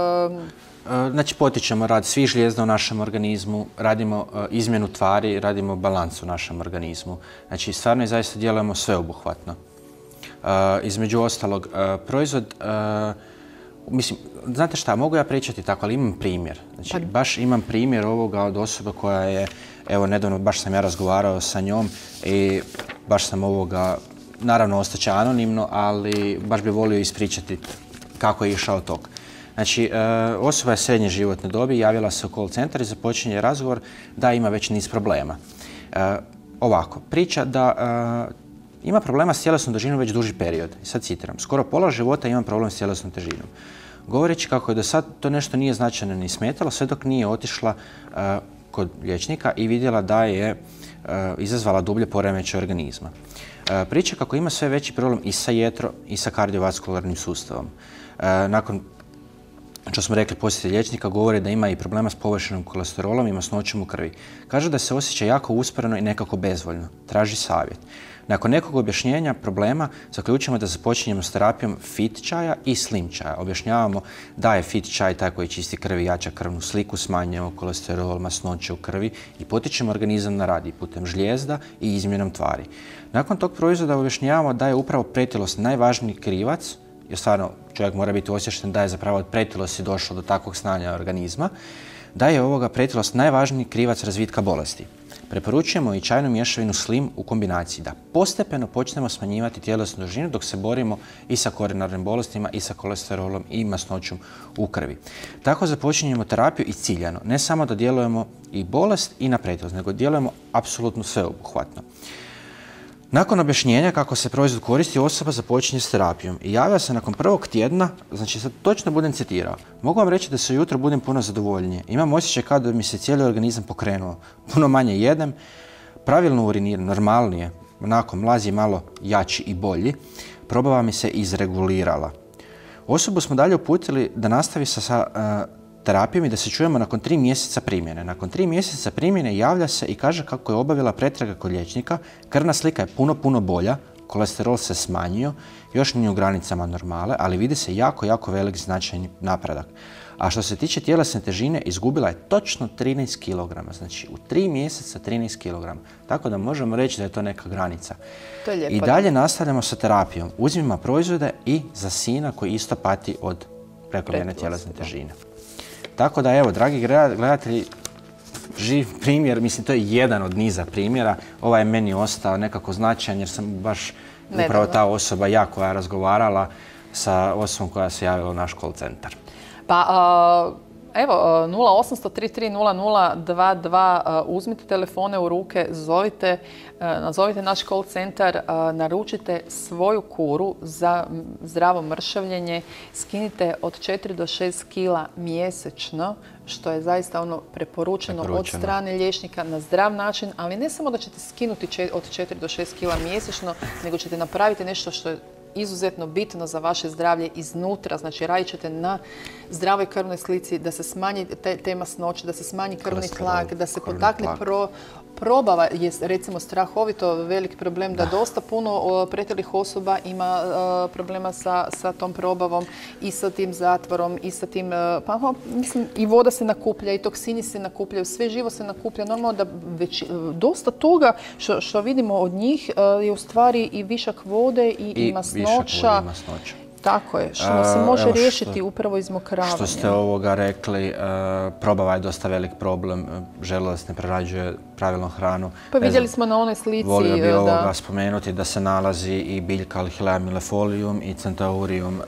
Uh... Znači, potičemo rad svih žlijezda u našem organizmu, radimo uh, izmjenu tvari, radimo balans u našem organizmu. Znači, stvarno i zaista djelujemo sveobuhvatno. Uh, između ostalog, uh, proizvod... Uh, Mislim, znate šta, mogu ja pričati tako, ali imam primjer. Znači, pa... baš imam primjer ovoga od osobe koja je, evo, nedavno baš sam ja razgovarao sa njom i baš sam ovoga, naravno, ostaće anonimno, ali baš bi volio ispričati kako je išao tok. Znači, e, osoba je srednje životne dobi, javila se u call centar i započinje razgovor da ima već niz problema. E, ovako, priča da e, ima problema s tjelesnom težinom već duži period. I sad citiram, skoro pola života imam problem s tjelesnom težinom. Govoreći kako je do sad to nešto nije značajno ni smetalo, sve dok nije otišla uh, kod liječnika i vidjela da je uh, izazvala dublje poremećaje organizma. Uh, priča kako ima sve veći problem i sa jetro i sa kardiovaskularnim sustavom. Uh, nakon što smo rekli posjeti liječnika, govori da ima i problema s povišenim kolesterolom i masnoćom u krvi. Kaže da se osjeća jako usporeno i nekako bezvoljno. Traži savjet. Nakon nekog objašnjenja problema zaključujemo da započinjemo s terapijom fit čaja i slim čaja. Objašnjavamo da je fit čaj taj koji čisti krvi, jača krvnu sliku, smanjujemo kolesterol, masnoće u krvi i potičemo organizam na rad putem žlijezda i izmjenom tvari. Nakon tog proizvoda objašnjavamo da je upravo pretilost najvažniji krivac, jer stvarno čovjek mora biti osviješten da je zapravo od pretilosti došlo do takvog stanja organizma, da je ovoga pretilost najvažniji krivac razvitka bolesti. Preporučujemo i čajnu mješavinu slim u kombinaciji da postepeno počnemo smanjivati tjelesnu težinu dok se borimo i sa koronarnim bolestima i sa kolesterolom i masnoćom u krvi. Tako započinjemo terapiju i ciljano, ne samo da djelujemo i bolest i na pretilost, nego djelujemo apsolutno sveobuhvatno. Nakon objašnjenja kako se proizvod koristi, osoba započinje s terapijom i javlja se nakon prvog tjedna, znači sad točno budem citirao, mogu vam reći da se ujutro budem puno zadovoljnije. Imam osjećaj kao da mi se cijeli organizam pokrenuo. Puno manje jedem, pravilno uriniram, normalnije, onako mlaz je malo jači i bolji, probava mi se izregulirala. Osobu smo dalje uputili da nastavi sa, sa uh, terapijom i da se čujemo nakon tri mjeseca primjene. Nakon tri mjeseca primjene javlja se i kaže kako je obavila pretraga kod liječnika, krvna slika je puno, puno bolja, kolesterol se smanjio, još nije u granicama normale, ali vidi se jako, jako velik značajni napredak. A što se tiče tjelesne težine, izgubila je točno trinaest kilograma, znači u tri mjeseca trinaest kilograma. Tako da možemo reći da je to neka granica. To je lijepo. I dalje nastavljamo sa terapijom. Uzmimo proizvode i za sina koji isto pati od prekomjerne tjelesne težine. Tako da, evo, dragi gledatelji, živ primjer, mislim, to je jedan od niza primjera. Ovaj je meni ostao nekako značajan jer sam baš Nedavno. upravo ta osoba ja koja je razgovarala sa osobom koja se javila u naš call centar. Pa, uh, evo, nula osamsto tri tri nula nula dva dva, uh, uzmite telefone u ruke, zovite, uh, nazovite naš call centar, uh, naručite svoju kuru za zdravo mršavljenje, skinite od četiri do šest kila mjesečno, što je zaista ono preporučeno, preporučeno od strane liječnika na zdrav način, ali ne samo da ćete skinuti od četiri do šest kila mjesečno, nego ćete napraviti nešto što je izuzetno bitno za vaše zdravlje iznutra. Znači, radit ćete na zdravoj krvnoj slici, da se smanji te, te masnoće, da se smanji krvni tlak, da se potakne pro, probava. Je recimo strahovito velik problem da, da dosta puno pretilih osoba ima uh, problema sa, sa tom probavom i sa tim zatvorom i sa tim, uh, pa mislim, i voda se nakuplja i toksini se nakupljaju, sve živo se nakuplja. Normalno da već dosta toga što, što vidimo od njih uh, je u stvari i višak vode i, i, i masnoća. Tako je, što se može riješiti upravo izmokravanje. Što ste ovoga rekli, probava je dosta velik problem, želudac ne prerađuje pravilno hranu. Pa vidjeli smo na onoj slici. Volio bi ovoga spomenuti da se nalazi i biljka Alchilea millefolium i Centaurium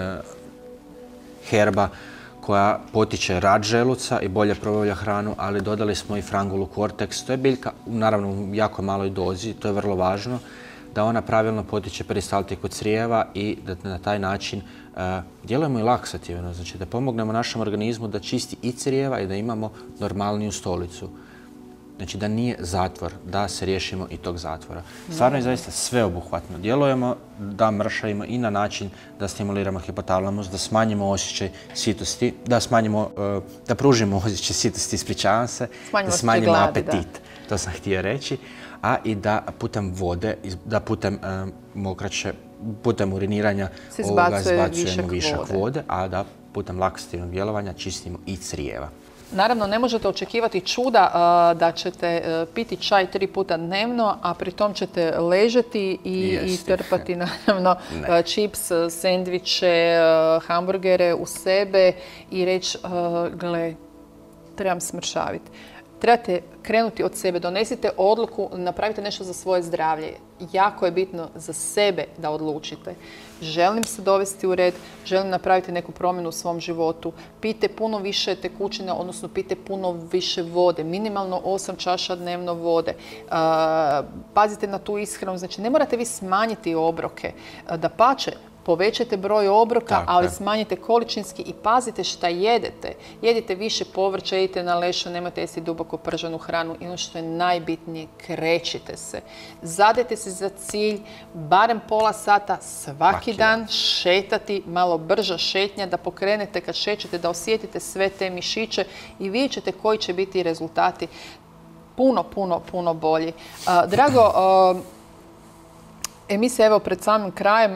herba, koja potiče rad želuca i bolje probavlja hranu, ali dodali smo i Frangulu cortex. To je biljka, naravno, u jako maloj dozi, to je vrlo važno, da ona pravilno potiče peristaltiku crijeva i da na taj način djelujemo i laksativno, znači da pomognemo našem organizmu da čisti i crijeva i da imamo normalniju stolicu. Znači da nije zatvor, da se riješimo i tog zatvora. Stvarno je zaista sveobuhvatno. Djelujemo da mršavimo i na način da stimuliramo hipotalamus, da smanjimo osjećaj sitosti, da smanjimo, da pružimo osjećaj sitosti, ispričavam se, da smanjimo apetit, to sam htio reći, a i da putem vode, da putem mokraće, putem uriniranja ovoga izbacujemo višak vode, a da putem laksativnog djelovanja čistimo i crijeva. Naravno, ne možete očekivati čuda da ćete piti čaj tri puta dnevno, a pri tom ćete ležeti i trpati naravno čips, sendviče, hamburgere u sebe i reći, gle, trebam smršaviti. Trebate krenuti od sebe, donesite odluku, napravite nešto za svoje zdravlje. Jako je bitno za sebe da odlučite. Želim se dovesti u red, želim napraviti neku promjenu u svom životu. Pijte puno više tekućine, odnosno pijte puno više vode. Minimalno osam čaša dnevno vode. Pazite na tu ishranu. Znači, ne morate vi smanjiti obroke. Dapače, povećajte broj obroka, ali smanjite količinski i pazite šta jedete. Jedite više povrća, jedite na lešu, nemojte jesti duboko prženu hranu i ono što je najbitnije, krećite se. Zadajte se za cilj, barem pola sata svaki dan šetati, malo brža šetnja, da pokrenete kad šećete, da osjetite sve te mišiće i vidjet ćete koji će biti rezultati puno, puno, puno bolji. Drago, emisija, evo, pred samim krajem,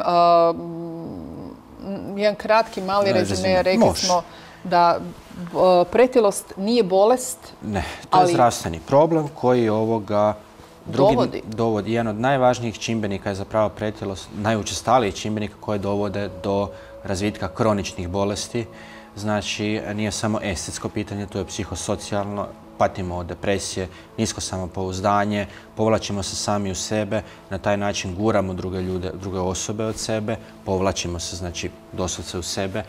jedan kratki, mali rezime. Rekli smo da pretilost nije bolest. Ne, to je zdravstveni problem koji ovoga dovodi. Jedan od najvažnijih čimbenika je zapravo pretilost, najučestalijih čimbenika koje dovode do razvitka kroničnih bolesti. Znači, nije samo estetsko pitanje, to je psihosocijalno. Patimo od depresije, nisko samopouzdanje, povlačimo se sami u sebe, na taj način guramo druge ljude, druge osobe od sebe, povlačimo se, znači, doslovce u sebe.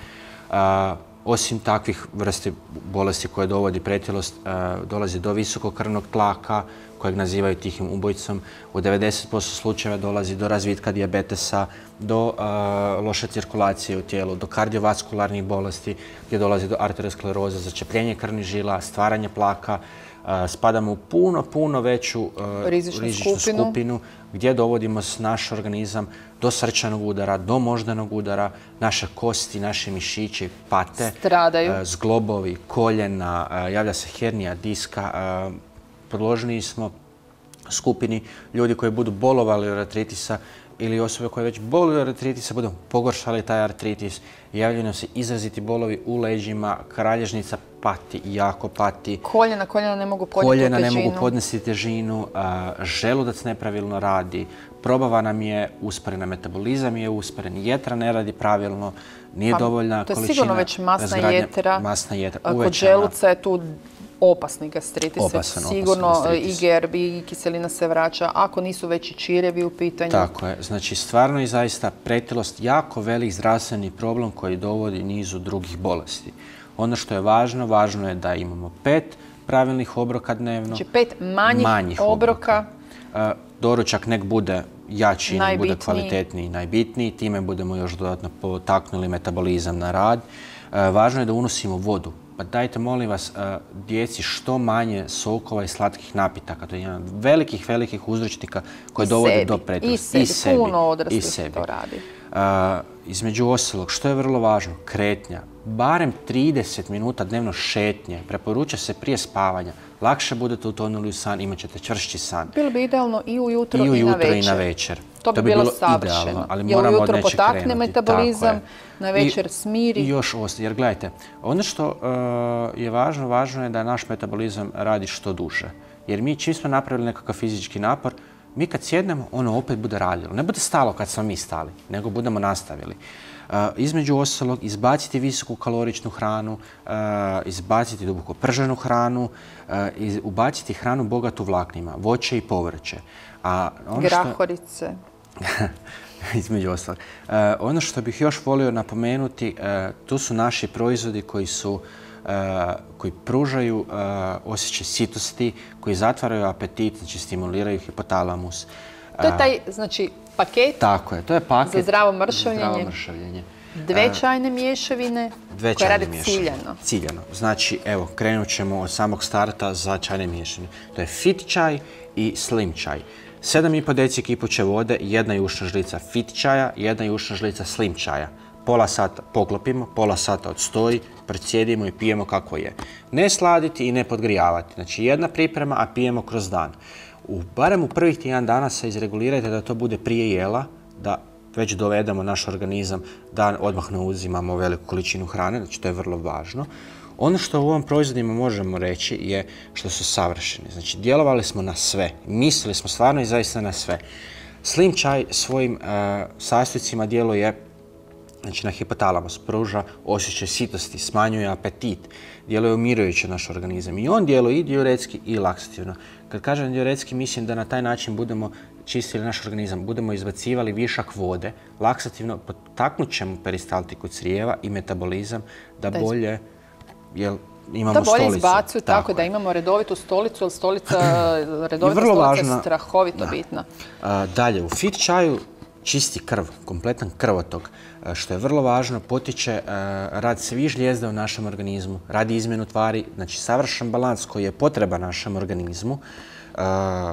Osim takvih vrsti bolesti koje dovodi pretilost, dolazi do visokog krvnog tlaka, kojeg nazivaju tihim ubojicom. U devedeset posto slučajeva dolazi do razvitka dijabetesa, do loše cirkulacije u tijelu, do kardiovaskularnih bolesti, gdje dolazi do arterioskleroze, začepljenje krvnih žila, stvaranje plaka. Spadamo u puno, puno veću rizičnu skupinu gdje dovodimo naš organizam do srčanog udara, do moždanog udara, naše kosti, naše mišići pate, zglobovi, koljena, javlja se hernija diska. Podložniji smo skupini ljudi koji budu bolovali od artritisa ili osobe koje već boluju od artritisa budu pogoršali taj artritis. Javljaju nam se izraziti bolovi u leđima, kralježnica pati, jako pati. Koljena, koljena ne mogu podnijeti težinu. Koljena ne mogu podnijeti težinu, želudac nepravilno radi, probava nam je usporena, metabolizam je usporen, jetra ne radi pravilno, nije dovoljna količina. To je sigurno već masna jetra. Kod želuca je tu opasni gastritis, sigurno i gerbi i kiselina se vraća, ako nisu veći čirevi u pitanju. Tako je. Znači, stvarno i zaista pretilost jako velik zdravstveni problem koji dovodi nizu drugih bolesti. Ono što je važno, važno je da imamo pet pravilnih obroka dnevno. Znači, pet manjih obroka. Doručak nek bude jači, nek bude kvalitetniji i najbitniji. Time budemo još dodatno potaknuli metabolizam na rad. Važno je da unosimo vodu. Pa dajte, molim vas, djeci što manje sokova i slatkih napitaka. To je jedan od velikih, velikih uzročnika koji dovodi do pretilosti. I sebi. Puno odraslih to radi. Između ostalog, što je vrlo važno, kretnja. Barem trideset minuta dnevno šetnje. Preporuča se prije spavanja. Lakše budete utonuli u san, imat ćete čvršći san. Bilo bi idealno i ujutro i na večer. I ujutro i na večer. To bi bilo savršeno. Jer ujutro potakne metabolizam, na večer smiri. I još ostaje. Jer gledajte, ono što je važno, važno je da naš metabolizam radi što duže. Jer mi čim smo napravili nekakav fizički napor, mi kad sjednemo, ono opet bude radilo. Ne bude stalo kad smo mi stali, nego budemo nastavili. Uh, između ostalog, izbaciti visoku kaloričnu hranu, uh, izbaciti duboko prženu hranu, uh, iz, ubaciti hranu bogatu vlaknima, voće i povrće. A ono Grahorice. Što... između ostalog. Uh, ono što bih još volio napomenuti, uh, tu su naši proizvodi koji su Uh, koji pružaju uh, osjećaj sitosti, koji zatvaraju apetit, znači stimuliraju hipotalamus. To je taj, znači, paket, tako je, to je paket za zdravo mršavljenje. Zdravo mršavljenje. Dve čajne mješavine Dve koje rade mješavine. ciljano. Ciljano. Znači, evo, krenut ćemo od samog starta za čajne mješavine. To je fit čaj i slim čaj. sedam i pol deci kipuće vode, jedna jušna žlica fit čaja, jedna jušna žlica slim čaja. Pola sata poklopimo, pola sata odstoji, precijedimo i pijemo kako je. Ne sladiti i ne podgrijavati. Znači jedna priprema, a pijemo kroz dan. U, barem u prvih tjedan dana se izregulirajte da to bude prije jela, da već dovedemo naš organizam da odmah ne uzimamo veliku količinu hrane, znači to je vrlo važno. Ono što u ovom proizvodima možemo reći je što su savršeni. Znači djelovali smo na sve, mislili smo stvarno i zaista na sve. Slim čaj svojim uh, sastojcima djeluje, znači na hipotalamus, pruža osjećaj sitosti, smanjuje apetit, djeluje umirujuće naš organizam i on djeluje i diuretski i laksativno. Kad kažem diuretski, mislim da na taj način budemo čistili naš organizam, budemo izbacivali višak vode, laksativno potaknut ćemo peristaltiku crijeva i metabolizam da bolje, jel, imamo da bolje stolicu. izbacuju tako, tako da imamo redovitu stolicu, jer stolica, redovita stolica važna, je strahovito da. bitna. A, dalje, u fit čaju čisti krv, kompletan krvotok, što je vrlo važno, potiče uh, rad svih žlijezda u našem organizmu, radi izmjenu tvari, znači savršen balans koji je potreba našem organizmu. Uh,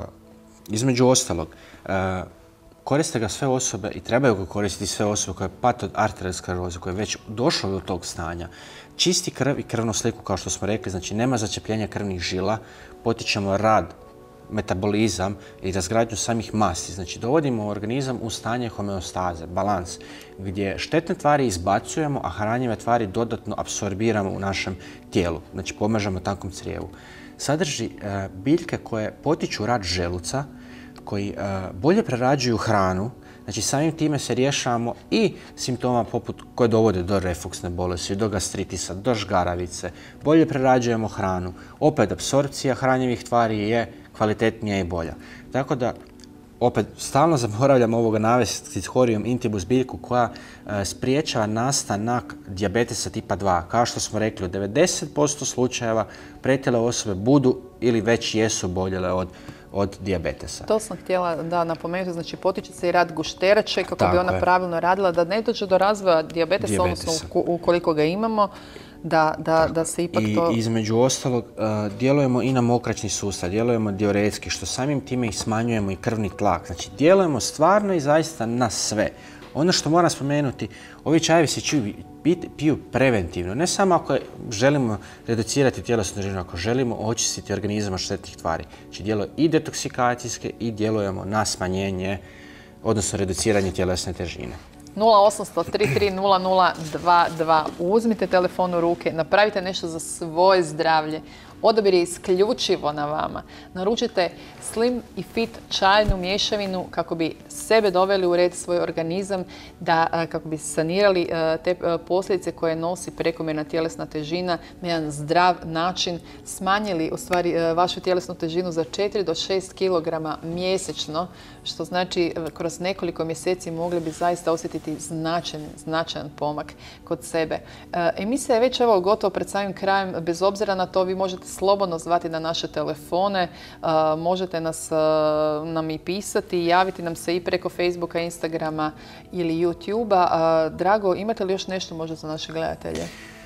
između ostalog, uh, koriste ga sve osobe i trebaju ga koristiti sve osobe koje pate od arterijalne skleroze, koje već došlo do tog stanja. Čisti krv i krvnu sliku, kao što smo rekli, znači nema začepljenja krvnih žila, potičemo rad, metabolizam i razgradnju samih masti. Znači, dovodimo organizam u stanje homeostaze, balans, gdje štetne tvari izbacujemo, a hranjive tvari dodatno apsorbiramo u našem tijelu. Znači, pomažemo tankom crijevu. Sadrži e, biljke koje potiču rad želuca, koji e, bolje prerađuju hranu. Znači, samim time se rješavamo i simptoma poput koje dovode do refuksne bolesti, do gastritisa, do žgaravice. Bolje prerađujemo hranu. Opet, apsorpcija hranjivih tvari je kvalitetnija i bolja. Tako da, opet, stalno zaboravljam ovoga navesti Cichorium intibus biljku koja e, spriječava nastanak dijabetesa tipa dva. Kao što smo rekli, u devedeset posto slučajeva pretile osobe budu ili već jesu oboljele od od dijabetesa. To sam htjela da napomenuti, znači potiče se i rad gušterače kako Tako bi ona je. pravilno radila, da ne dođe do razvoja dijabetesa, dijabetesa. odnosno ukoliko ga imamo, da, da, da se ipak I, to... I između ostalog, uh, djelujemo i na mokraćni sustav, djelujemo diuretski, što samim time i smanjujemo i krvni tlak. Znači, djelujemo stvarno i zaista na sve. Ono što moram spomenuti, ovi čajevi se čuju, piju preventivno, ne samo ako želimo reducirati tjelesnu težinu, ako želimo očistiti organizam od štetnih tvari. Znači, djeluje i detoksikacijske i djelujemo na smanjenje, odnosno reduciranje tjelesne težine. nula osamsto tri tri nula nula dva dva. Uzmite telefon u ruke, napravite nešto za svoje zdravlje. Odabir je isključivo na vama. Naručite slim i fit čajnu mješavinu kako bi sebe doveli u red, svoj organizam, da, kako bi sanirali te posljedice koje nosi prekomjerna tjelesna težina na jedan zdrav način, smanjili u stvari vašu tjelesnu težinu za četiri do šest kilograma mjesečno, što znači kroz nekoliko mjeseci mogli bi zaista osjetiti značajan, značajan pomak kod sebe. Emisija je već evo gotovo pred samim krajem, bez obzira na to vi možete slobodno zvati na naše telefone, uh, možete nas, uh, nam i pisati, javiti nam se i preko Facebooka, Instagrama ili YouTubea. Uh, Drago, imate li još nešto možda za naše gledatelje?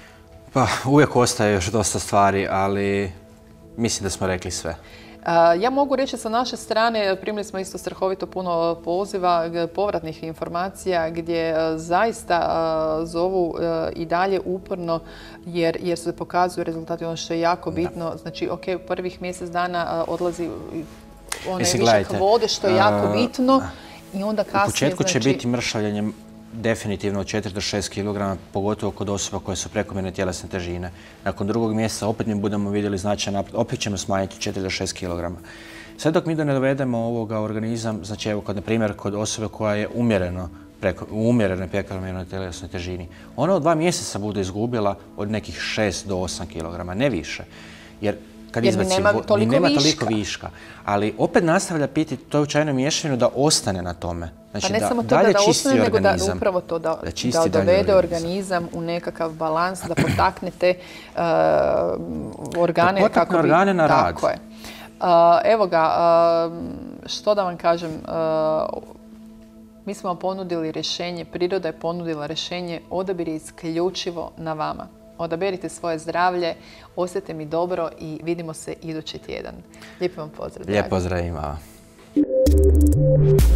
Pa, uvijek ostaje još dosta stvari, ali mislim da smo rekli sve. Ja mogu reći sa naše strane, primili smo isto strahovito puno poziva, povratnih informacija gdje zaista zovu i dalje uporno jer, jer se pokazuju rezultati, ono što je jako bitno. Da. Znači, ok, prvih mjesec dana odlazi onaj višak vode, što je jako bitno. I onda kasnije, u početku će znači, biti mršavljenje definitivno od četiri do šest kilograma, pogotovo kod osoba koje su prekomjerne tjelesne težine. Nakon drugog mjeseca opet mi budemo vidjeli značajan napred, opet ćemo smanjiti četiri do šest kilograma. Sve dok mi da ne dovedemo ovoga organizam, znači evo kod, na primjer, kod osobe koja je umjereno, preko, u umjerenoj prekomjernoj tjelesnoj težini, ona u dva mjeseca bude izgubila od nekih šest do osam kilograma, ne više. Jer kad Jer mi nema toliko, nema viška. toliko viška. Ali opet nastavlja piti toj čajnoj mješavini da ostane na tome. Znači, pa ne da, samo to da, da ostane, nego da upravo to da, da, da dovede organizam u nekakav balans, da potaknete uh, organe. Da potakne organe na rad. Tako je. Uh, evo ga, uh, što da vam kažem, uh, mi smo vam ponudili rješenje, priroda je ponudila rješenje, odabir je isključivo na vama. Odaberite svoje zdravlje, osjete mi dobro i vidimo se idući tjedan. Lijep vam pozdrav. Lijep pozdrav i vama.